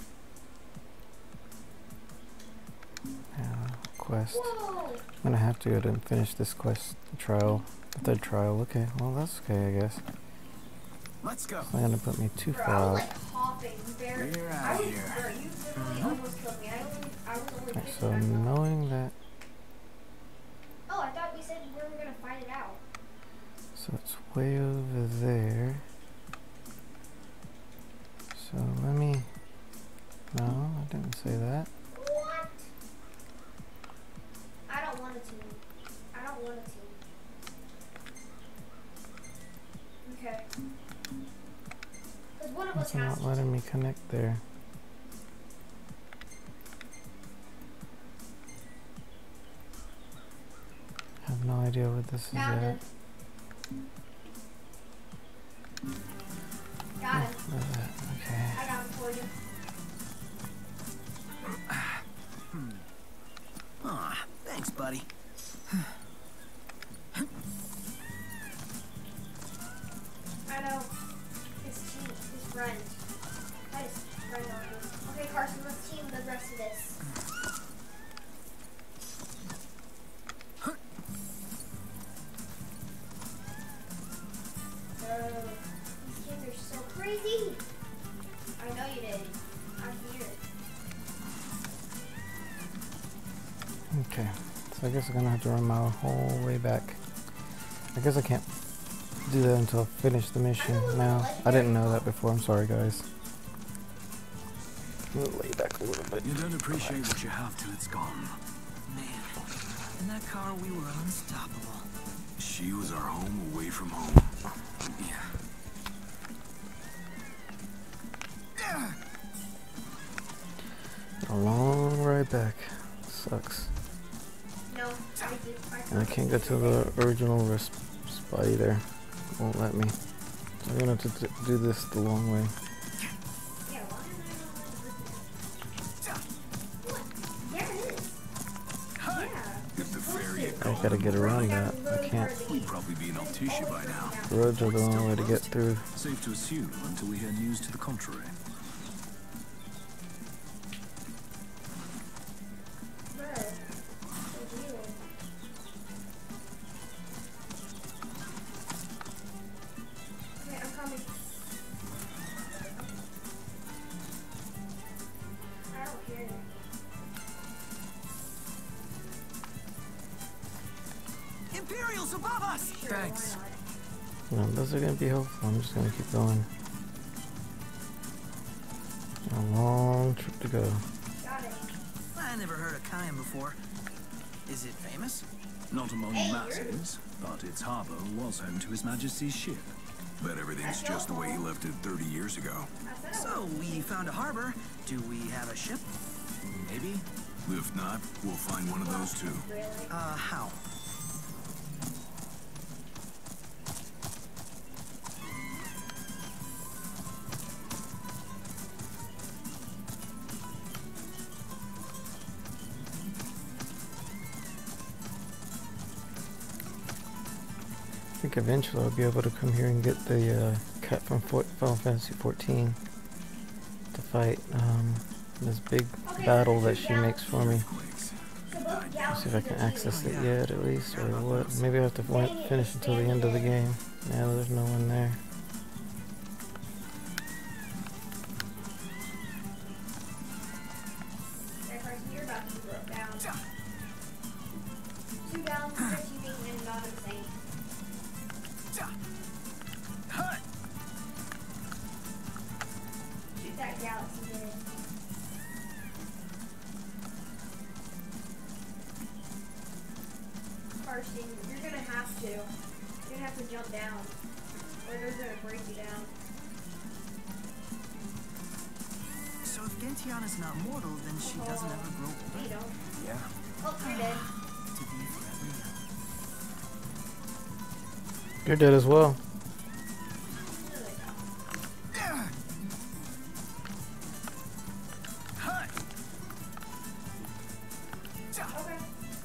Yeah, quest. Whoa! I'm gonna have to go to finish this quest trial. The third trial. Okay, well that's okay, I guess. Let's go. It's not gonna put me too Bro, far I was out. like hopping. Very, We're I out was, here. bro, you literally almost killed me. I only, I was only Okay, fifty. so knowing that, Oh, I thought we said we were gonna fight it out. so it's way over there. So let me. No, I didn't say that. What? I don't want a team. I don't want a team. Okay. Because one of us It's has not to. letting me connect there. I have no idea what this is Found at. him. Got him. Where's that? Okay. I got him for you. Ah, thanks, buddy. I know. His team, his friend. That is friend on him. Okay, Carson, let's team the rest of this. Bro, these kids are so crazy. I know you did. I'm here. Okay. So I guess I'm gonna have to run my whole way back. I guess I can't do that until I finish the mission now. I didn't know that before. I'm sorry, guys. I'm gonna lay back a little bit. You don't appreciate what you have till it's gone. Man, in that car we were unstoppable. She was our home away from home. Yeah. A long ride back. Sucks. No, I did. And I can't get to the original res- spot either. Won't let me. So I'm gonna have to t- do this the long way. Yeah, why am I not What? There it is. Yeah. If the ferry had I gone, gotta get around that. I can't. we'd probably be in Altisha by now. The roads are the only way to get through. Safe to assume until we hear news to the contrary. Bro, what are you doing? Okay, I'm coming. I don't hear you. Imperials above us! Sure, Thanks. why not? No, those are gonna be helpful. I'm just gonna keep going. A long trip to go. Got it. I never heard of Kayan before. Is it famous? Not among Hey, the masses, but its harbor was home to His Majesty's ship. Bet everything's just the way he left it thirty years ago. I said I So, we found a harbor. Do we have a ship? Maybe? If not, we'll find one of those too. really. Uh, how? think eventually I'll be able to come here and get the uh, cut from Final Fantasy fourteen to fight um, this big Okay, battle so that she makes for me. So both Let's see if I can access it Oh, yeah. yet, at least, or what. Maybe I have to wait, finish until the end of the game. Yeah, there's no one there. Okay, Carson, you're about to be broke down. Two down, fifty being and not insane. Shoot that galaxy dude. Carson, you're gonna have to. You're gonna have to jump down. Or they're gonna break you down. So if Gentiana's not mortal, then she doesn't ever grow You older. don't. Yeah. Oh, you're dead. To be forever young. You're dead as well. Okay.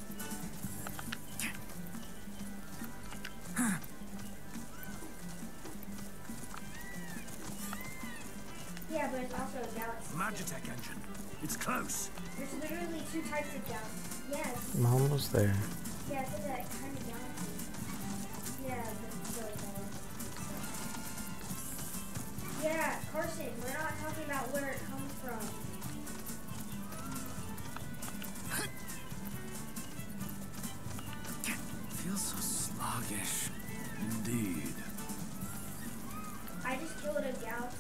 Yeah, but it's also a galaxy. Magitech engine. It's close. There's literally two types of galaxies. Yes. I'm almost there. Yeah, it's in that kind of galaxy. Yeah, that's really cool. Yeah, Carson, we're not talking about where it comes from. Feels so sluggish. Indeed. I just killed a galaxy.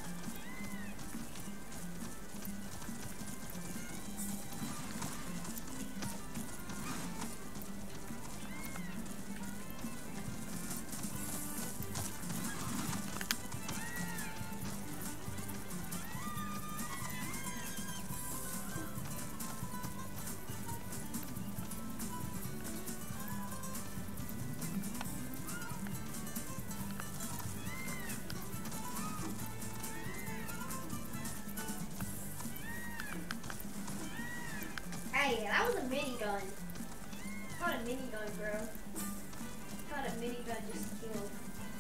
Hey, that was a minigun. Not a minigun, bro. Not a minigun, just killed.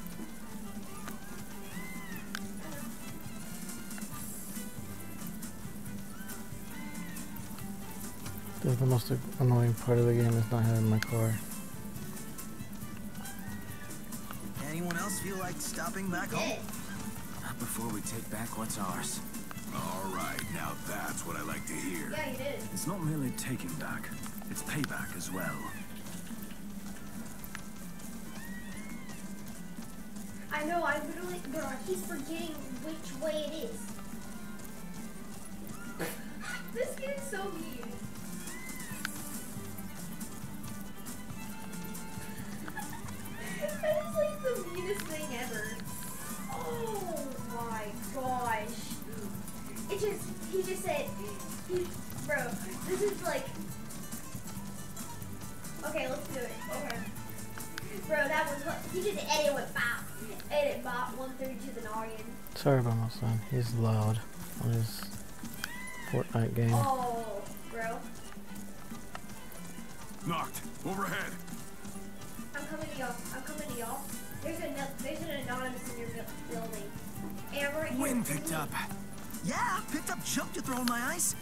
This is the most annoying part of the game is not having my car. Anyone else feel like stopping back home? Did. Not before we take back what's ours. All right, now that's what I like to hear. Yeah, you did. It's not merely taking back, it's payback as well. I know, I literally, bro, he's forgetting which way it is. This kid is so mean. That is like the meanest thing ever. Oh my gosh. It just, he just said, he, bro, this is like, okay, let's do it. Okay. Bro, that was what, he just edit with bop. Edit bop one thirty-two the noggin. Sorry about my son. He's loud on his Fortnite game. Oh, bro. Knocked. Overhead. I'm coming to y'all. I'm coming to y'all. There's a there's an anonymous in your bu- building. And I'm right here. Wind picked up. Yeah, picked up junk to throw in my ice.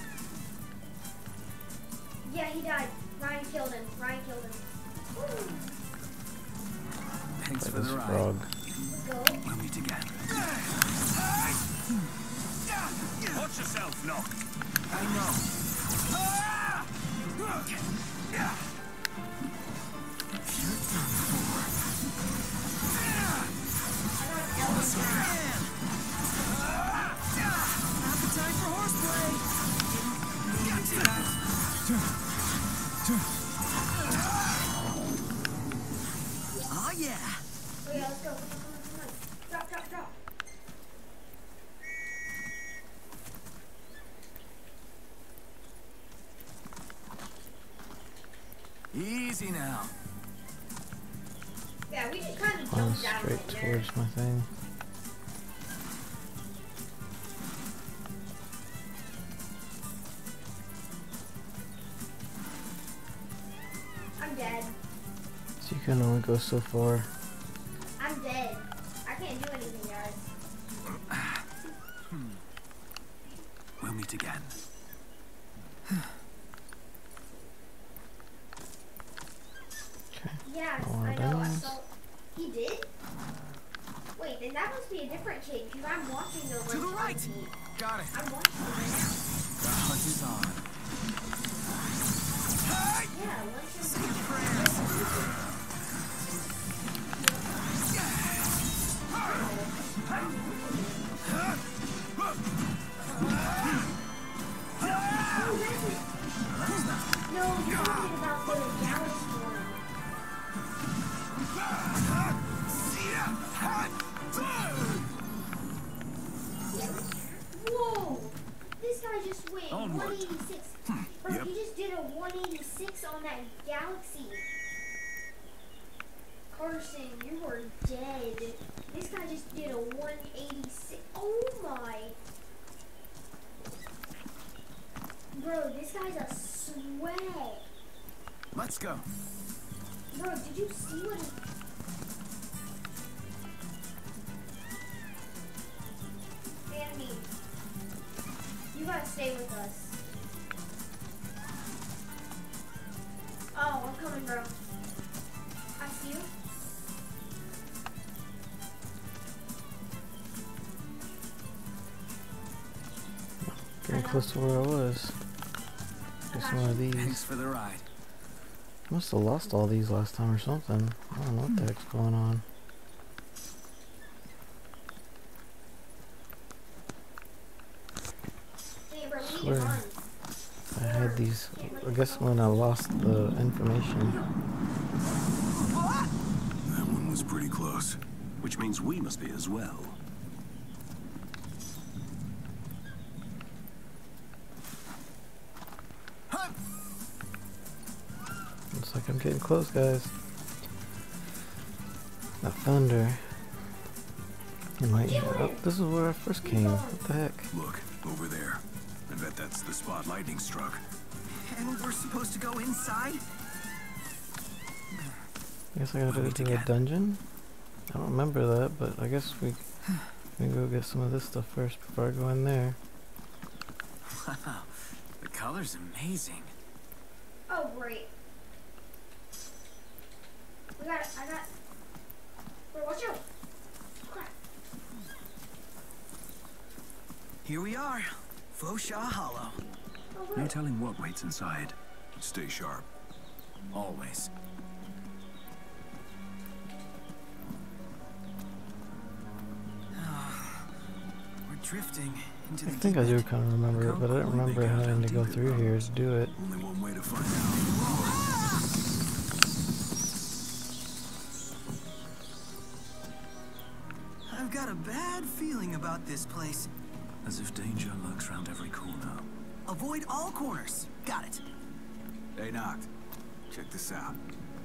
Yeah, he died. Ryan killed him. Ryan killed him. Woo. Thanks That for is the ride. frog. Go. We'll meet again. Watch yourself, Knock. I know. You're done for. I got an elephant. Appetite for horseplay. Didn't mean that. Oh yeah. Oh yeah, let's go. Come on, come on, come on. Drop, drop, drop. Easy now. Yeah, we just kind of Going jumped down straight right there. towards my thing. I'm dead. So you can only go so far. I'm dead. I can't do anything, guys. Hmm. We'll meet again. Yes, Oh, I know. I nice. saw. He did? Wait, then that must be a different kid, because I'm watching the To the Lynch right. kid. Got it. I'm watching it right now. The hunt is on. Hey! Yeah, Lynch is Say your prayers. No, you're talking about the galaxy one. Whoa! This guy just went Onward. one eighty-six. Bro, Yep. he just did a one eighty-six on that galaxy. Carson, you were dead. This guy just did a one eighty-six. Oh my. Bro, this guy's a swag. Let's go. Bro, did you see what he... Andy, you gotta stay with us. Oh, I'm coming, bro. I see you. Getting close to where I was. Just one of these. Thanks for the ride. Must have lost all these last time or something. I don't know what the heck's going on. Hey, bro, we need to Swear. run. I had these, I guess when I lost the information. That one was pretty close. Which means we must be as well. Huh. Looks like I'm getting close, guys. That thunder. Wait, oh, this is where I first came. What the heck? Look, over there. I bet that's the spot lightning struck. And we're supposed to go inside? I guess I gotta go to a dungeon? I don't remember that, but I guess we we can go get some of this stuff first before I go in there. Wow, the color's amazing. Oh, great. We got, I got, bro, watch out. Crap. Here we are, Fosha Hollow. Oh, No wait. telling what waits inside. Stay sharp. Always. We're drifting into I the think I do deep kind of remember it, but I don't remember having to go through here to do it. Only one way to find out. I've got a bad feeling about this place. As if danger lurks round every corner. Avoid all corners. Got it. Hey, Noct. Check this out.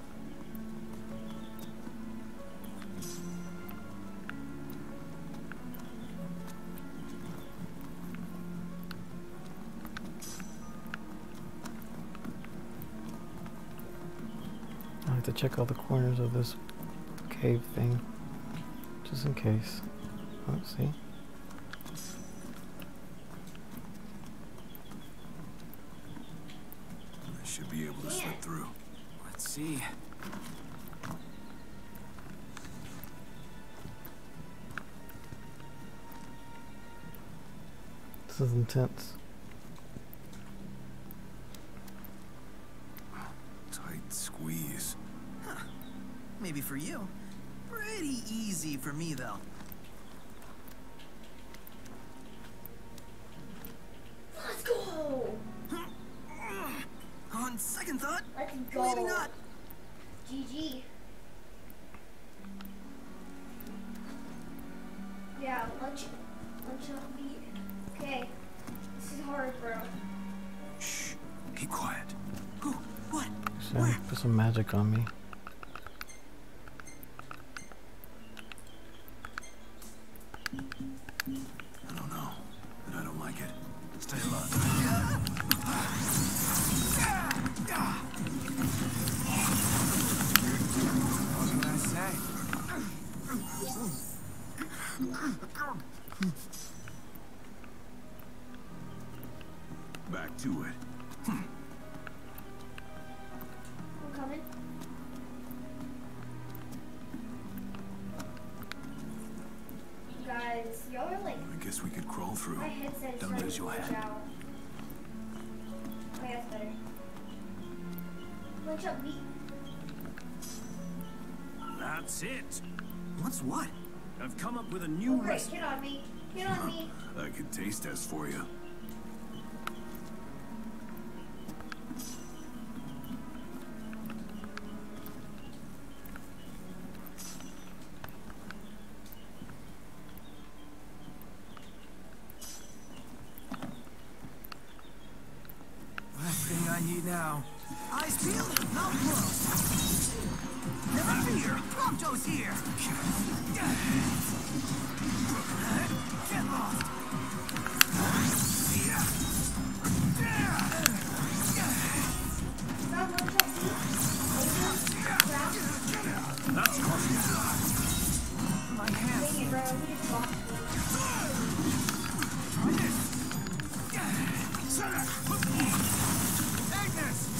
I have to check all the corners of this cave thing, just in case. Let's see. I should be able to slip through. Let's see. This is intense. Tight squeeze. Maybe for you. Pretty easy for me, though. Let's go. On second thought, Let's go. maybe not. G G. Yeah, lunch, lunch on beat. Okay, this is hard, bro. Shh. Keep quiet. Who? What? So put some magic on me. I don't know, but I don't like it. Stay alert. guess we could crawl through. My headset is Don't starting lose to your glitch head. out. Okay, that's better. Glitch up beat. That's it. What's what? I've come up with a new Oh, great. recipe. Get on me. Get on me. I could taste test for you. Last thing I need now. Eyes peeled, mouth closed. Never fear, Prompto's here. Get lost. Stop, glitch up beat. Grab. That's costing My hands. Dang it, bro. He just lost me. Agnes!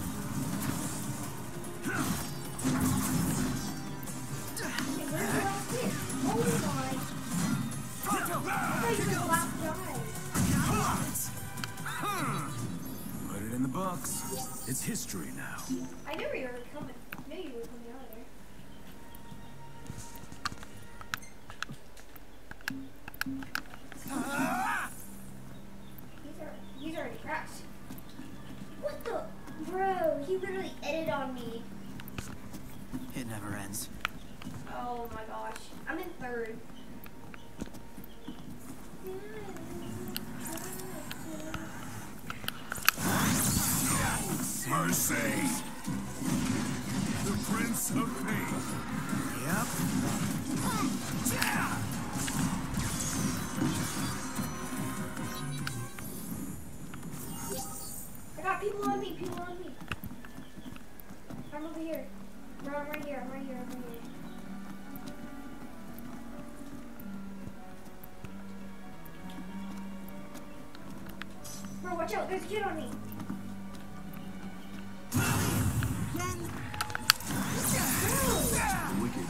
Okay, where's the last hit? Oh my. I thought you were the last guy. Put it in the books. It's history now. I knew you were coming. I knew you were coming out of there. He's already, he's already crashed. What the? Bro, he literally edited on me. It never ends. Oh my gosh. I'm in third. Mercy! The Prince of Pain. Yep. I got people on me, people on me. I'm over here. Bro, I'm right here, I'm right here, I'm right here. Bro, watch out, there's a kid on me. Wicked.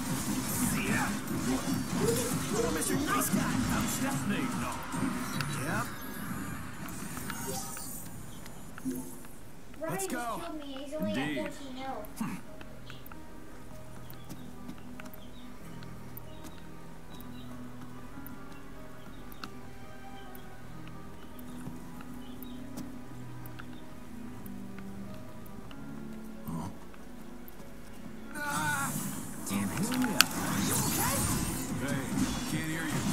Little Mister Nice Guy. I'm Stephanie. No. Yep. Ryan Let's just go. killed me, he's only Indeed. at fourteen health. Ah, damn it. Hey, can't hear you.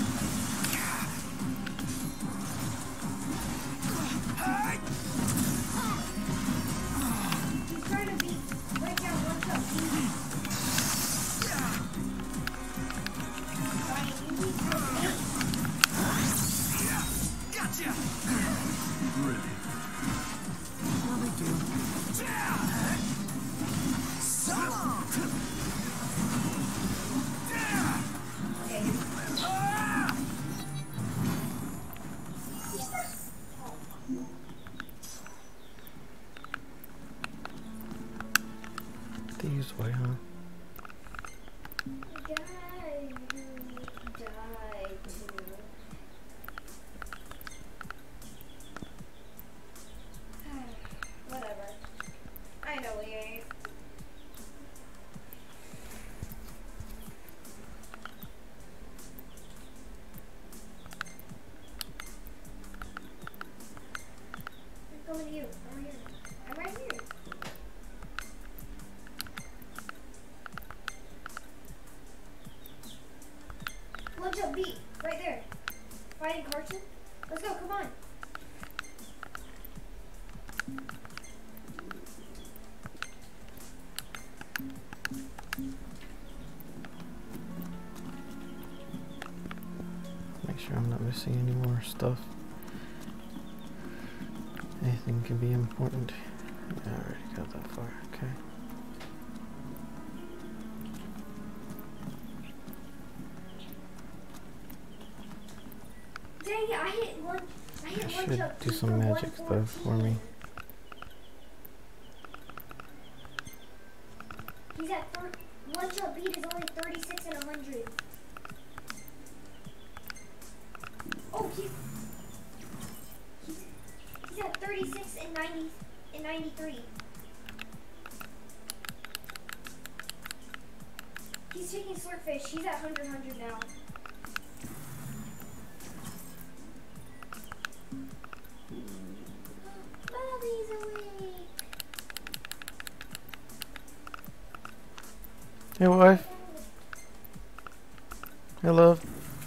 He's trying to beat, break down one shot. Ryan, you need to beat. Gotcha. Brilliant. No big deal. So long. The use way, huh? The guy who died to. Whatever. I know we ain't. I'm going to you. I'm right here. I'm right here. Lunch up beat. Right there. Fighting Carson. Let's go. Come on. Make sure I'm not missing any more stuff. Anything can be important. Yeah, I already got that far. Okay. Dang it, I hit one. I hit That one should shot do two some for magic stuff for me. He's at four. One shot beat is only thirty-six and one hundred. Oh, he's, he's, he's at thirty-six and ninety and ninety-three. He's taking swordfish. He's at one hundred, one hundred now. Bobby's awake. Hey, wife. Hey, love.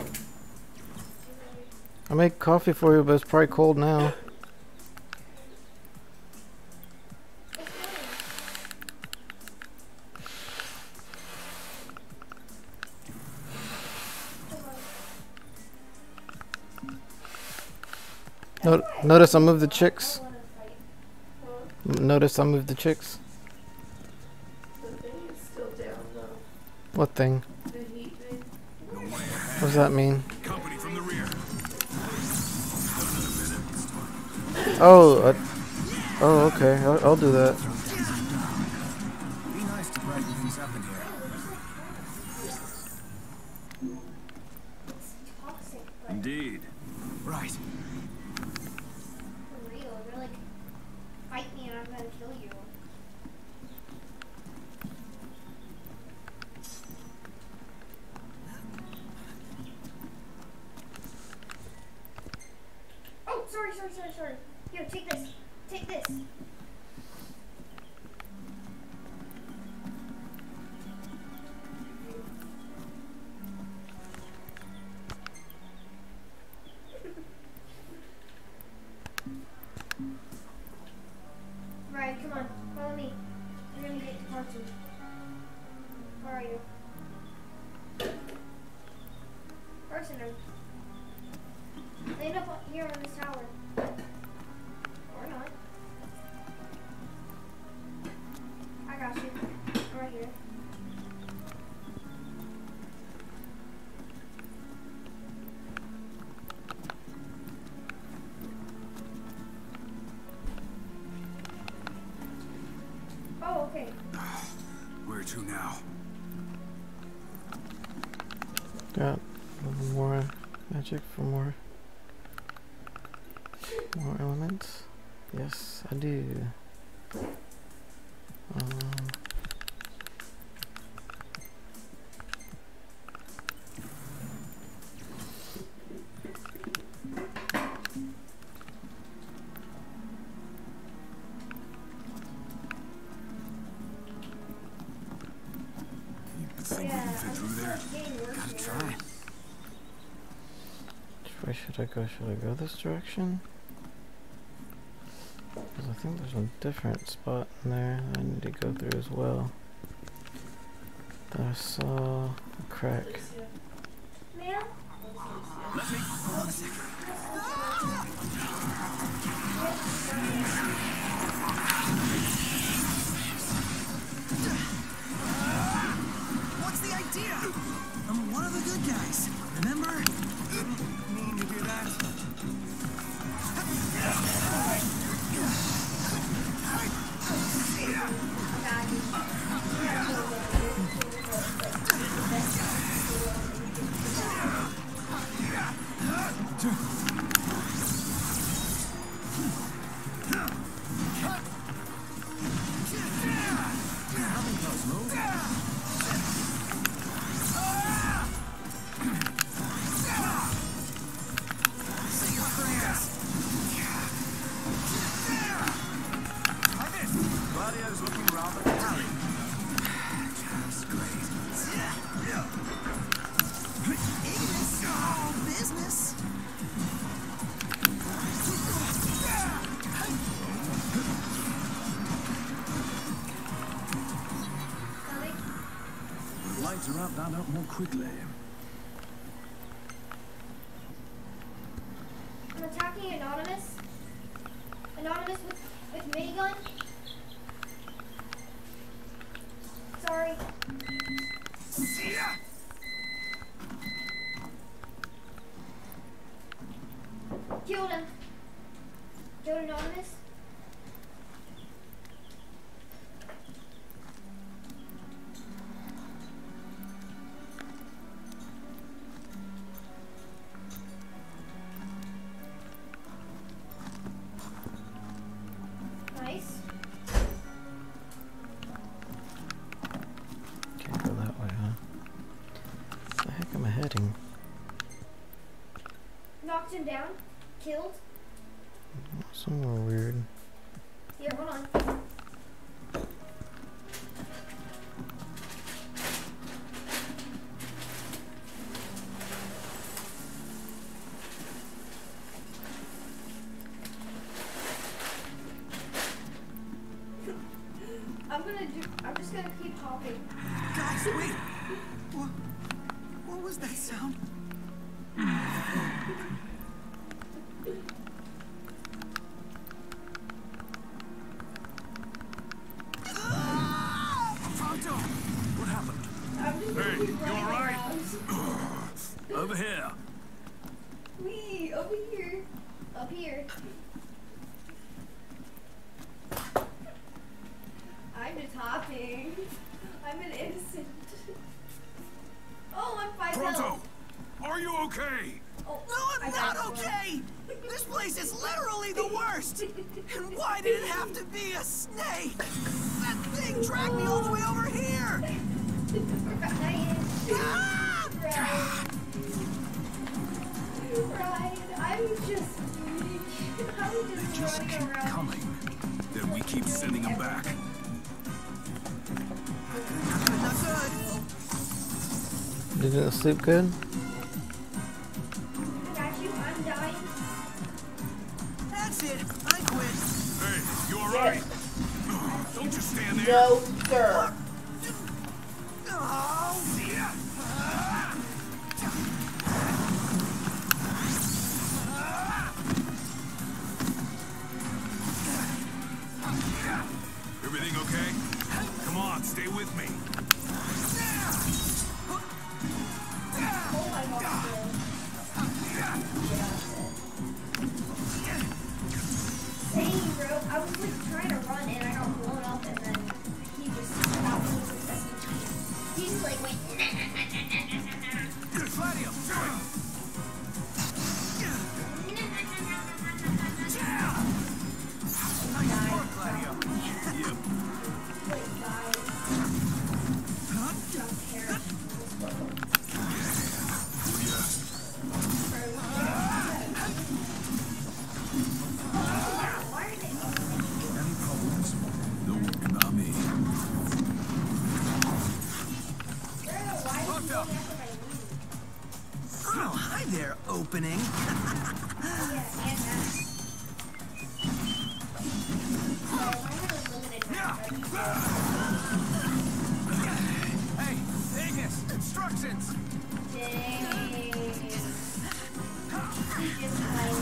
I make coffee for you, but it's probably cold now. No, notice I moved the chicks. Notice I moved the chicks. The thing is still down though. What thing? The heat thing. What does that mean? Company from the rear. Oh, uh, oh, okay. I'll, I'll do that. Be nice to brighten things up in here. It's toxic, but Indeed. Right. for real. You're like, fight me and I'm gonna kill you. Oh, sorry, sorry, sorry, sorry. Here, take this. Take this. Ryan, come on. Follow me. We're gonna get to Cartoon. Where are you? Carson, land up here on this tower. Or not. I got you. I'm right here. Oh, okay. Where to now? Got a little more magic for more more elements. Yes, I do. Um, You think we can fit through there? Gotta try. which way should I go? Should I go this direction? Because I think there's a different spot in there that I need to go through as well. That I saw a crack. Ma'am? Let me. Hold on a second. What's the idea? I'm one of the good guys. Remember? Didn't mean to do that. Say your prayers. Like this. Claudio's looking rather tired. Just great. Ignorance, all business. Would like to wrap that up more quickly. I'm attacking Anonymous. Anonymous with, with minigun. Sorry. See ya. Killed him. Killed Anonymous. knocked him down. Killed. Somewhere weird. Here, hold on. I'm gonna do, I'm just gonna keep hopping. Guys, wait! What, what was that sound? Pronto! What happened? I'm just gonna Hey, keep you running alright? around. Over here. Wee, over here. Up here. I'm just hopping. I'm an innocent. Oh, I'm five Pronto! health. Are you okay? Oh, No, I I'm died not before. okay! This place is literally the worst! And why did it have to be a snake? That thing dragged me all the way over here! Ryan. Ah! Ryan. Ryan, I'm just weak. I'm They just, just running keep around. coming. Then we keep sending them back. Not good. Did it sleep good? I got you. I'm dying. That's it. I quit. Hey, you alright? Don't just stand there. No, sir. Oh, Yeah. Everything okay? Come on, stay with me. Oh my god. Same, bro. I was like trying to run and I got blown up and then he just stopped me with S M G. He just like went. Gladio, do it! Nice work, Gladio. Yep. Like, died. Just hair. Why are they Any problems? No, not me. Why is he going after my loot? Oh, hi there, opening. Yeah, and that. So, I'm gonna limited Hey, Ignis, instructions. Dang. He just like.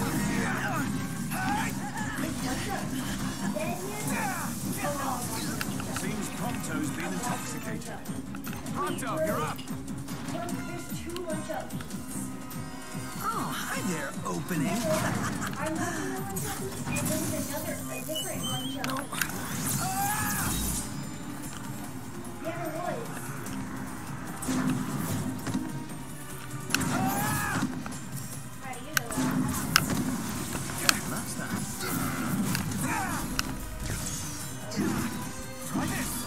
What's up? Dead yet? Oh Seems Prompto's been intoxicated. Pronto, you're up. no. Look, there's two one-shot beats. Oh, hi there, opening. I'm looking at one-shot beats, and there's another, a different one-shot. Yeah, there was. How do you know that? That's that. Try this.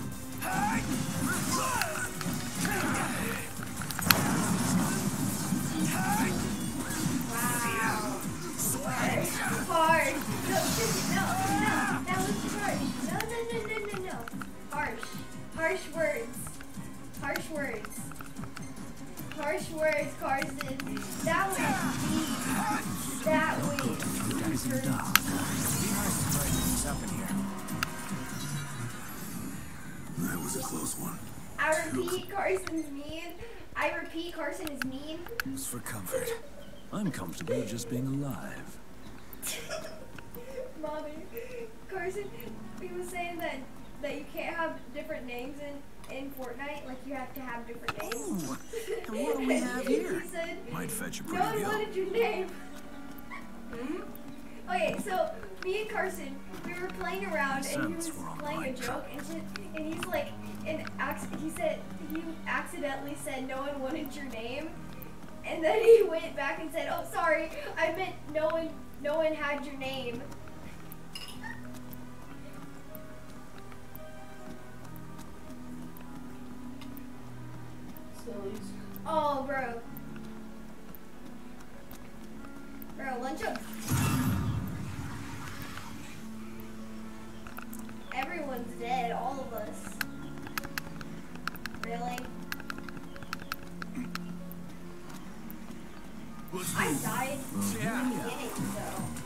Wow. Harsh. No, no, no, that was harsh. No, no, no, no, no, no. Harsh. Harsh words. Harsh words. Harsh words, Carson. That was deep. That was Guys in the dark. Be nice to try things up in here. That was a close one. I repeat, Carson's mean. I repeat, Carson is mean. It's for comfort. I'm comfortable just being alive. Mommy, Carson, he was saying that that you can't have different names in in Fortnite. Like you have to have different names. Ooh, and what do we have here? He said, Might fetch a no pretty one bill. wanted your name. Hmm? Okay, so me and Carson, we were playing around, and he was Sense we're on the playing a right joke, track. and, shit, and he's like, and acc- he said he accidentally said no one wanted your name, and then he went back and said, "Oh, sorry, I meant no one, no one had your name." Sillies. Oh, bro. Bro, lunch up. Everyone's dead, all of us. Really? Let's I move. died Yeah. in the beginning, so.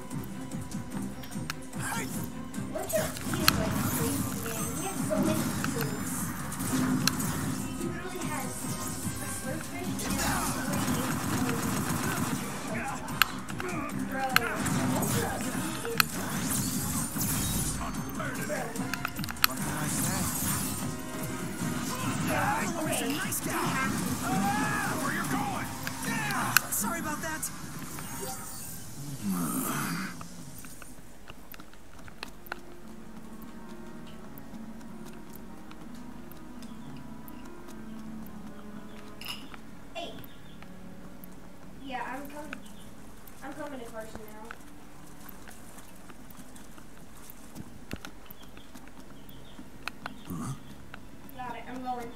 Lunch up is like crazy, man. He has so many tools. He literally has a slurp fish and a Bro, lunch up is. Bro, What can I say? yeah, Oh, he's a okay. nice guy. Ah, where you going? Yeah. Sorry about that. Hey. Yeah, I'm coming. I'm coming to Carson now. Huh? Got it. I'm going.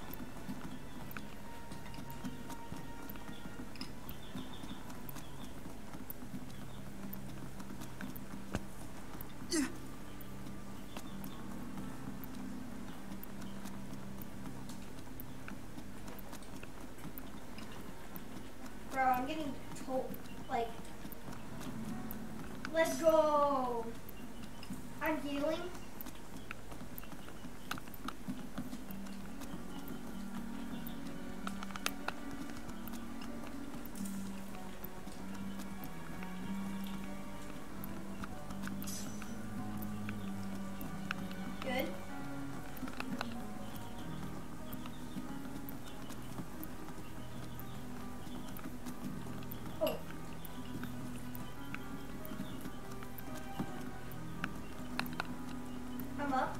Yeah. Bro, I'm getting told, like, let's go. I'm healing. Good. Oh. I'm up.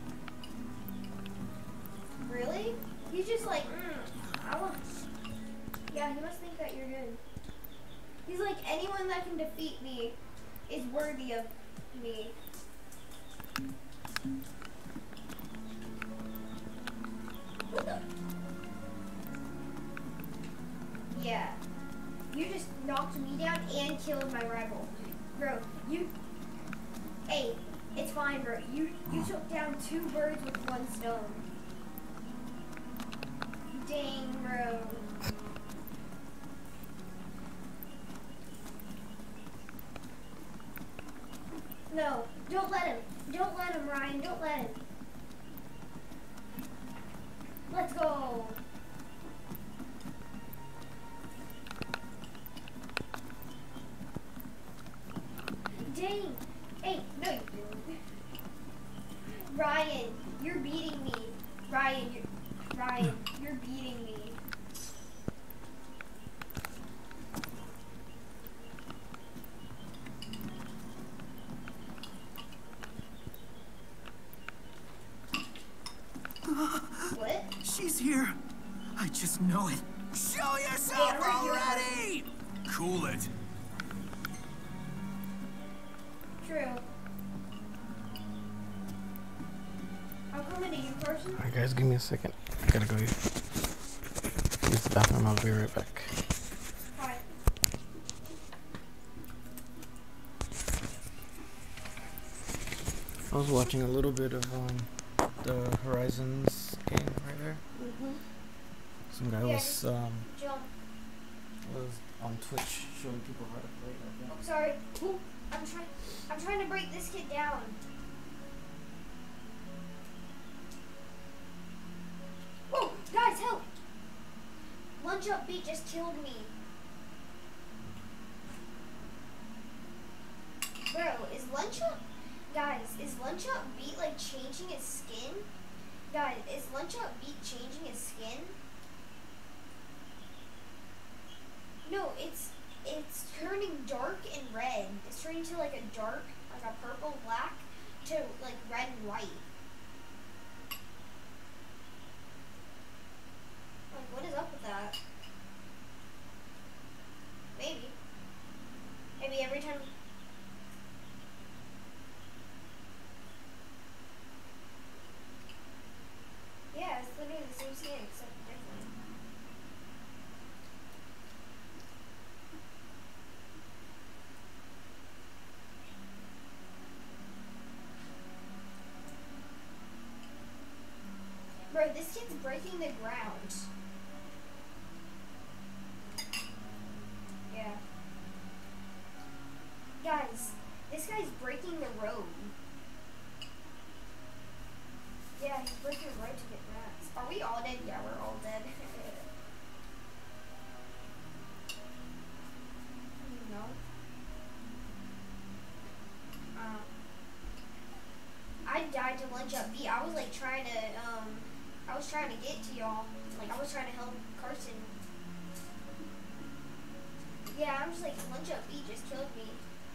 Really? He's just like, mm, I want. Yeah, he must think that you're good. He's like, anyone that can defeat me is worthy of me. What the? Yeah. You just knocked me down and killed my rival. Bro, you... Hey, it's fine, bro. You, you took down two birds with one stone. Dang, bro. No, don't let him. Don't let him, Ryan. Don't let him. Let's go. Dang. Hey, no, you didn't. Ryan, you're beating me. Ryan, you're, Ryan, you're beating me. What? She's here. I just know it. Show yourself Yeah, right here. already! Cool it. True. I'm coming to you, person. Alright guys, give me a second. I gotta go use the bathroom. I'll be right back. Hi. I was watching a little bit of um, the Horizons game right there. Mm-hmm. Some guy Yeah, was just um, Jump. was on Twitch showing people how to play that game. I'm sorry. I'm trying. I'm trying to break this kid down. Whoa, guys, help! Lunch Up Beat just killed me. Bro, is Lunch Up... Guys, is Lunch Up Beat, like, changing his skin? Guys, is Lunch Up Beat changing his skin? No, it's... It's turning dark and red. It's turning to, like, a dark, like, a purple black to, like, red and white. Like, what is up with that? Maybe. Maybe every time... Yeah, it's literally the same skin, except different. Bro, this kid's breaking the ground. Yeah. Guys, this guy's breaking the road. Yeah, he's breaking the road to get rats. Are we all dead? Yeah, we're all dead. No. Um, I died to lunch up B. I was like trying to, um, I was trying to get to y'all. Like, I was trying to help Carson. Yeah, I'm just like, lunch up B just killed me.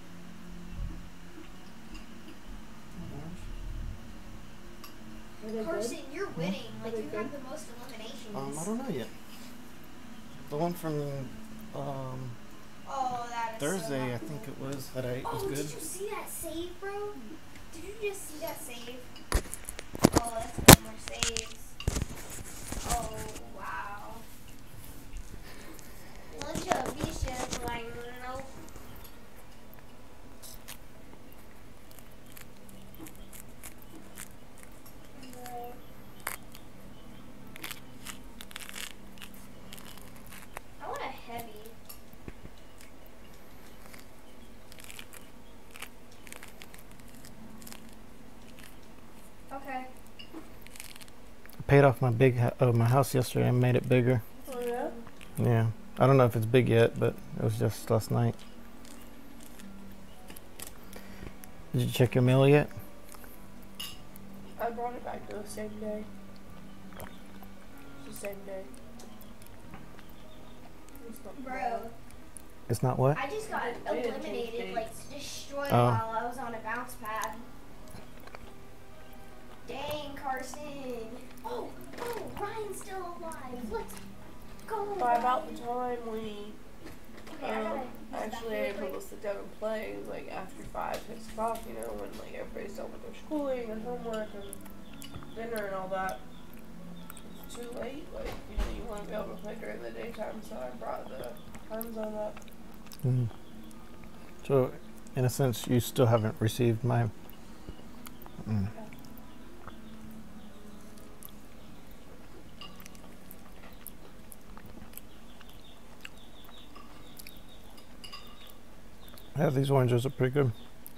Carson, you're winning. Like, you have the most eliminations. Um, I don't know yet. The one from um, Oh, that is Thursday, so I think it was, that I Oh, was good. did you see that save, bro? Did you just see that save? Oh, that's no more saves. Oh, wow. Lunch up, B just like, nope. No. I want a heavy. Okay. I paid off my big ha uh, my house yesterday and made it bigger. Oh yeah? Yeah. I don't know if it's big yet, but it was just last night. Did you check your mail yet? I brought it back the same day. It's the same day. It's not Bro, bad. It's not what? I just got They didn't change eliminated, dates. like destroyed Oh. while I was on a bounce pad. Dang, Carson. Oh, oh, Ryan's still alive. Let's go. By about Ryan. the time we Okay, I um, gotta use that actually really able quick. to sit down and play, it was like after five, six o'clock, you know, when like everybody's done with their schooling and homework and dinner and all that. It's too late. Like, you know, you want to be able to play during the daytime, so I brought the times on up. Mm. So, in a sense, you still haven't received my. Mm. Yeah, these oranges are pretty good.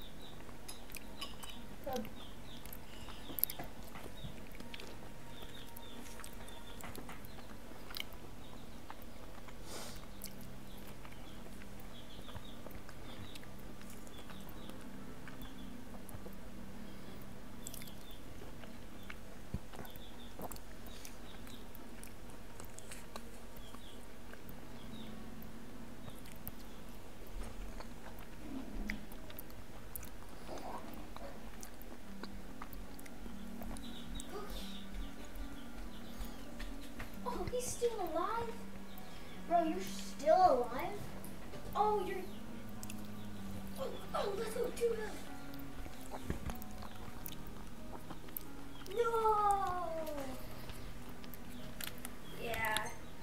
Oh, he's still alive? Bro, you're still alive? Oh, you're... Oh, oh, let's go to him. No! Yeah.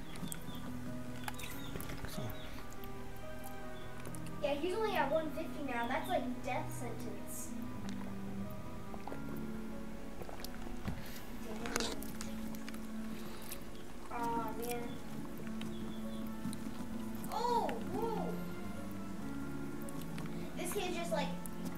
Yeah, he's only at one fifty now. That's like death sentence. Damn. Aw, man. Oh, whoa. This kid just like...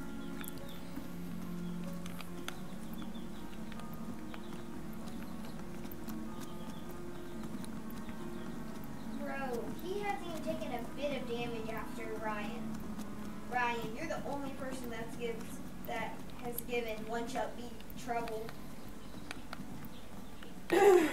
Bro, he hasn't even taken a bit of damage after Ryan. Ryan, you're the only person that's gives, that has given One Chuck B trouble. Come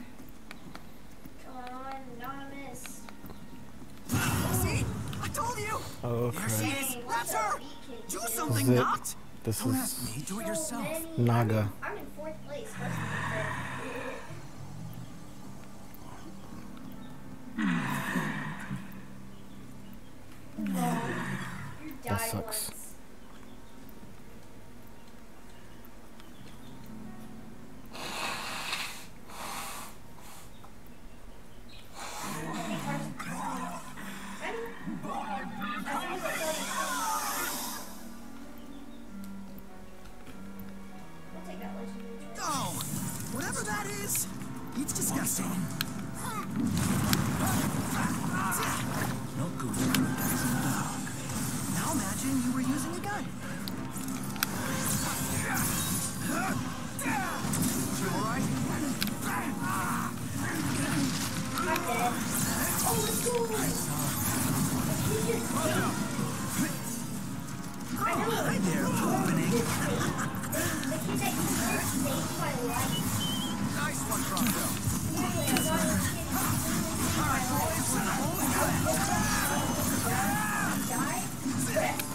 on, anonymous. See? I told you! Oh, There she crap. is! Dang, That's One her! Chuck B kid Do did something, Is it- Knocked! This Don't ask is me, do it so yourself. many- Naga. I'm in, I'm in fourth place. What's the No, you That died sucks. once. Hey, Carson. I know. As soon as I tell you. We'll take that legendary trait. Oh! Whatever that is, Not good for a dance in the dark. Now imagine you were using a gun. You alright? I'm dead. Oh, let's go! He just I know. Hi there, opening. The kid that you just saved my life. Nice one, Pronto. Seriously, I got a kid who saved my life. Die?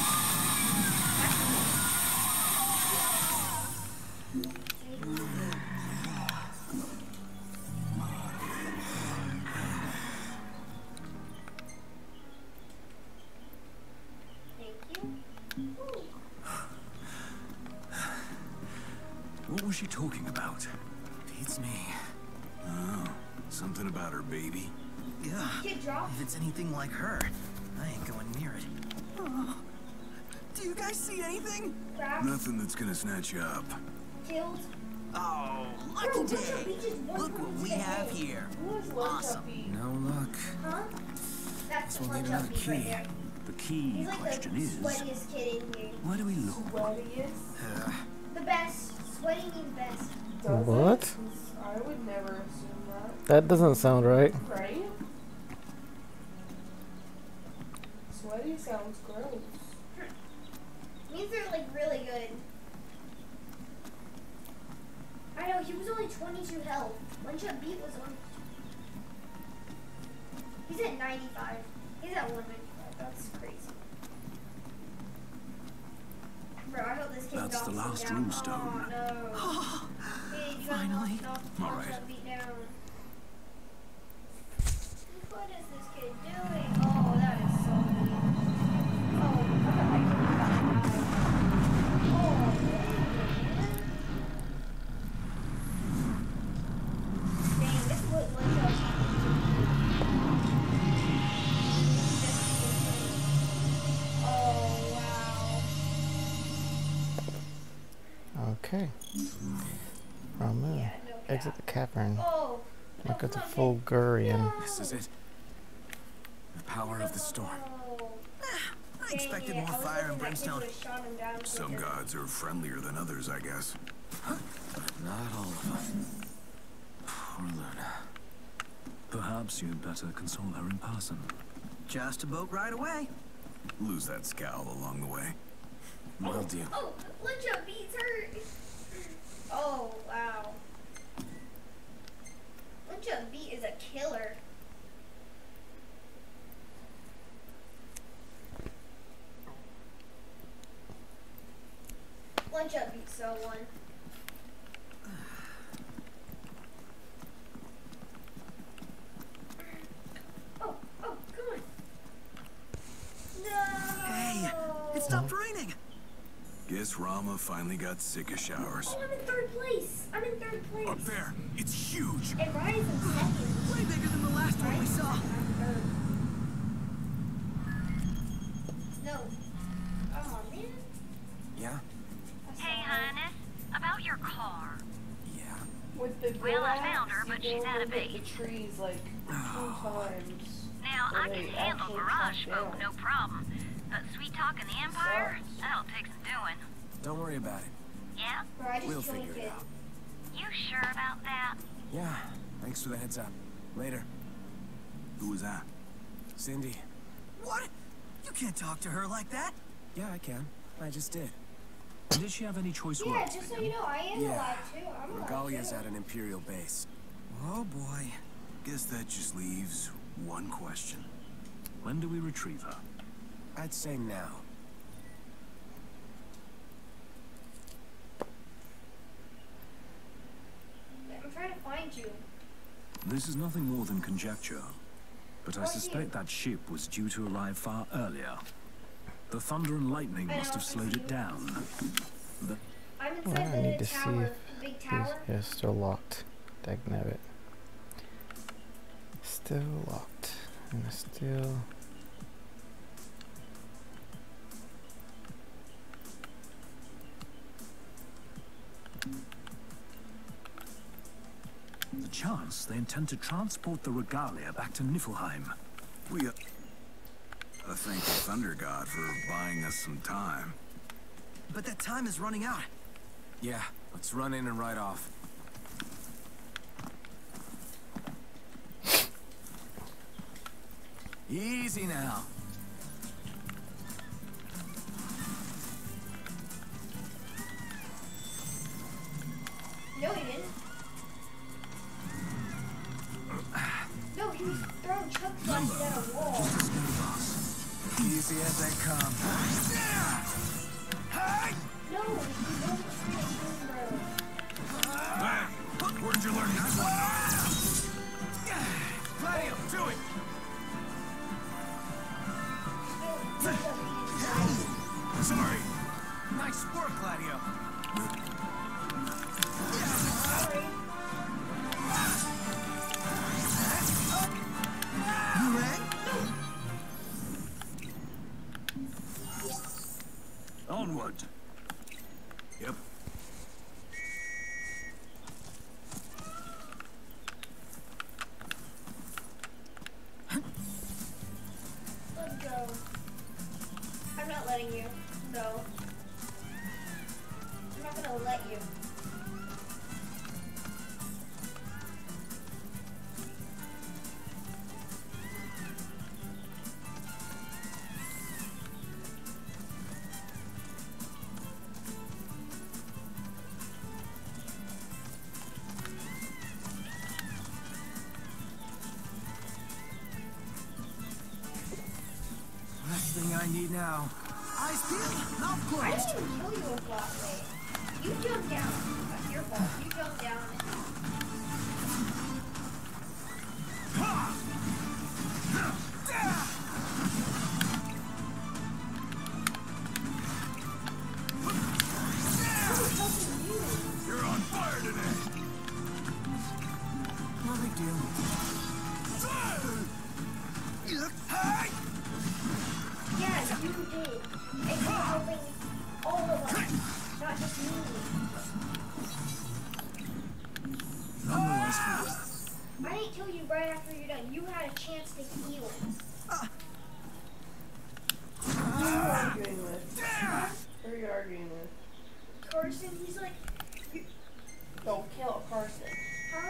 What was she talking about? Beats me. Oh, something about her baby. Yeah. Kid drop. If it's anything like her, I ain't going near it. Oh. Do you guys see anything? Grab. Nothing that's gonna snatch you up. Killed. Oh, Bro, lucky Lunch day. Beach is one Look what point we ahead. have here. Who's Lunch Awesome. Beach? No luck. Huh? That's We'll Lunch need another Beach right key. there. The key He's like question the is, sweatiest kid in here. where do we look? Sweatiest? Uh, The best. Sweaty means best. Does What? it? 'Cause I would never assume that. That doesn't sound right. Right? Sweaty sounds gross. Means they're like really good. I know, he was only twenty-two health. Lunch Up Beat was on. He's at ninety-five. He's at one ninety-five. That's crazy. Bro, I hope this kid That's knocks the him last down. room stone. Oh, no. Hey, you gotta Finally. knock, knock All Lunch right. Up Beat down. What is this kid doing? Oh, that is so mean. Oh, I thought that kid was about to die. Oh, man. Dang, this is what Lunch Up Oh, wow. Okay. Ramuh. Yeah, no cap. Exit the cavern. Oh, no, Look at the come on, full kid. Gurian. No. This is it. The power of the storm. Oh. I expected Dang it, more I was fire hoping and that kid brimstone. would've shot him down Some quicker. gods are friendlier than others, I guess. But not all of them. Poor Luna. Perhaps you'd better console her in person. Just a boat ride away. Lose that scowl along the way. Will do. Oh, Lunch Up Beats hurt. Oh, wow. Lunch Up Beat is a killer. Lunch Up Beat so one. Oh, oh, come on. No. Hey, it stopped raining. Guess Ramuh finally got sick of showers. Oh, I'm in third place. I'm in third place. Up there, it's huge. And Ryan's in second. Way bigger than the last one we saw. I'm third. No. Oh, man. Yeah? That's Hey, not- Highness, about your car. Yeah. With the Well, I grass, found her, but you she's go out of look at the bait. trees like two times. Now, Well, I they can handle actually garage come folk, down. no problem. But sweet talking the Empire, Sucks. that'll take some doing. Don't worry about it. Yeah? Bro, I just We'll joined figure it it. out. You sure about that? Yeah. Thanks for the heads up. Later. Who was that? Cindy. What? You can't talk to her like that. Yeah, I can. I just did. Did she have any choice Yeah, words? just so you know, I am Yeah. alive too. I'm alive Regalia's too. at an Imperial base. Oh boy. Guess that just leaves one question. When do we retrieve her? I'd say now. I'm trying to find you. This is nothing more than conjecture, but I Where's he? suspect that ship was due to arrive far earlier. The thunder and lightning I must know, have I slowed see it you. down. The I'm Well, inside I need the to see tower, if the big He's, tower. yeah, still locked. Dagnabbit. Still locked. And it's still... The chime. chance, they intend to transport the regalia back to Niflheim. We uh, uh, thank the Thunder God for buying us some time. But that time is running out. Yeah, let's run in and ride off. Easy now. No, he didn't. No, he was throwing chunk slices at a wall. Easy as they come. No, he wasn't trying to bro. Hey, where'd you learn that one? Gladio, do it! Sorry. Nice work, Gladio. You ready? Onward. Yep. Let's go. I'm not letting you. No. I'm not gonna let you. Last thing I need now. Eyes peeled, mouth I closed. didn't even kill you with that way. You jumped down. That's your fault. You jumped down. You're on fire today. No big deal. Yes, you did. And you're helping all of us, not just me. Nonetheless, I didn't kill you right after you're done. You had a chance to heal. Who are you arguing with? Who are you arguing with? Carson, he's like, you, Don't kill Carson. huh?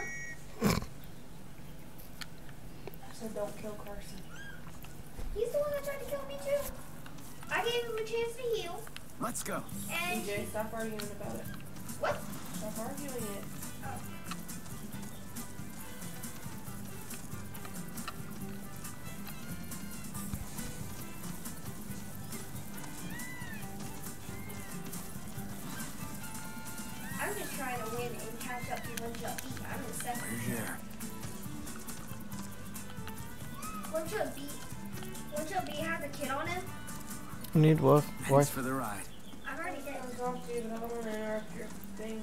I said don't kill Carson. He's the one that tried to kill me too. I gave him a chance to heal, Let's go. and D J, stop arguing about it. what? Stop arguing it. Oh. I'm just trying to win and catch up to One Shot B. I'm in second. Where's your... One Shot B. One Shot B has a kid on him. You need wolf, Thanks wife. for the ride. I'm already dead. I'll talk to you, but I don't want to interrupt your thing.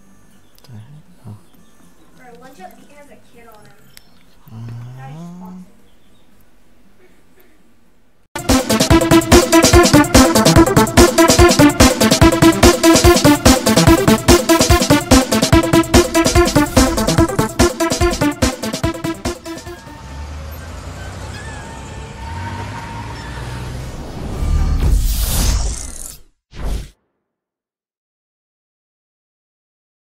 The heck? Oh. Bro, One Shot B has a kid on him. That is just awesome.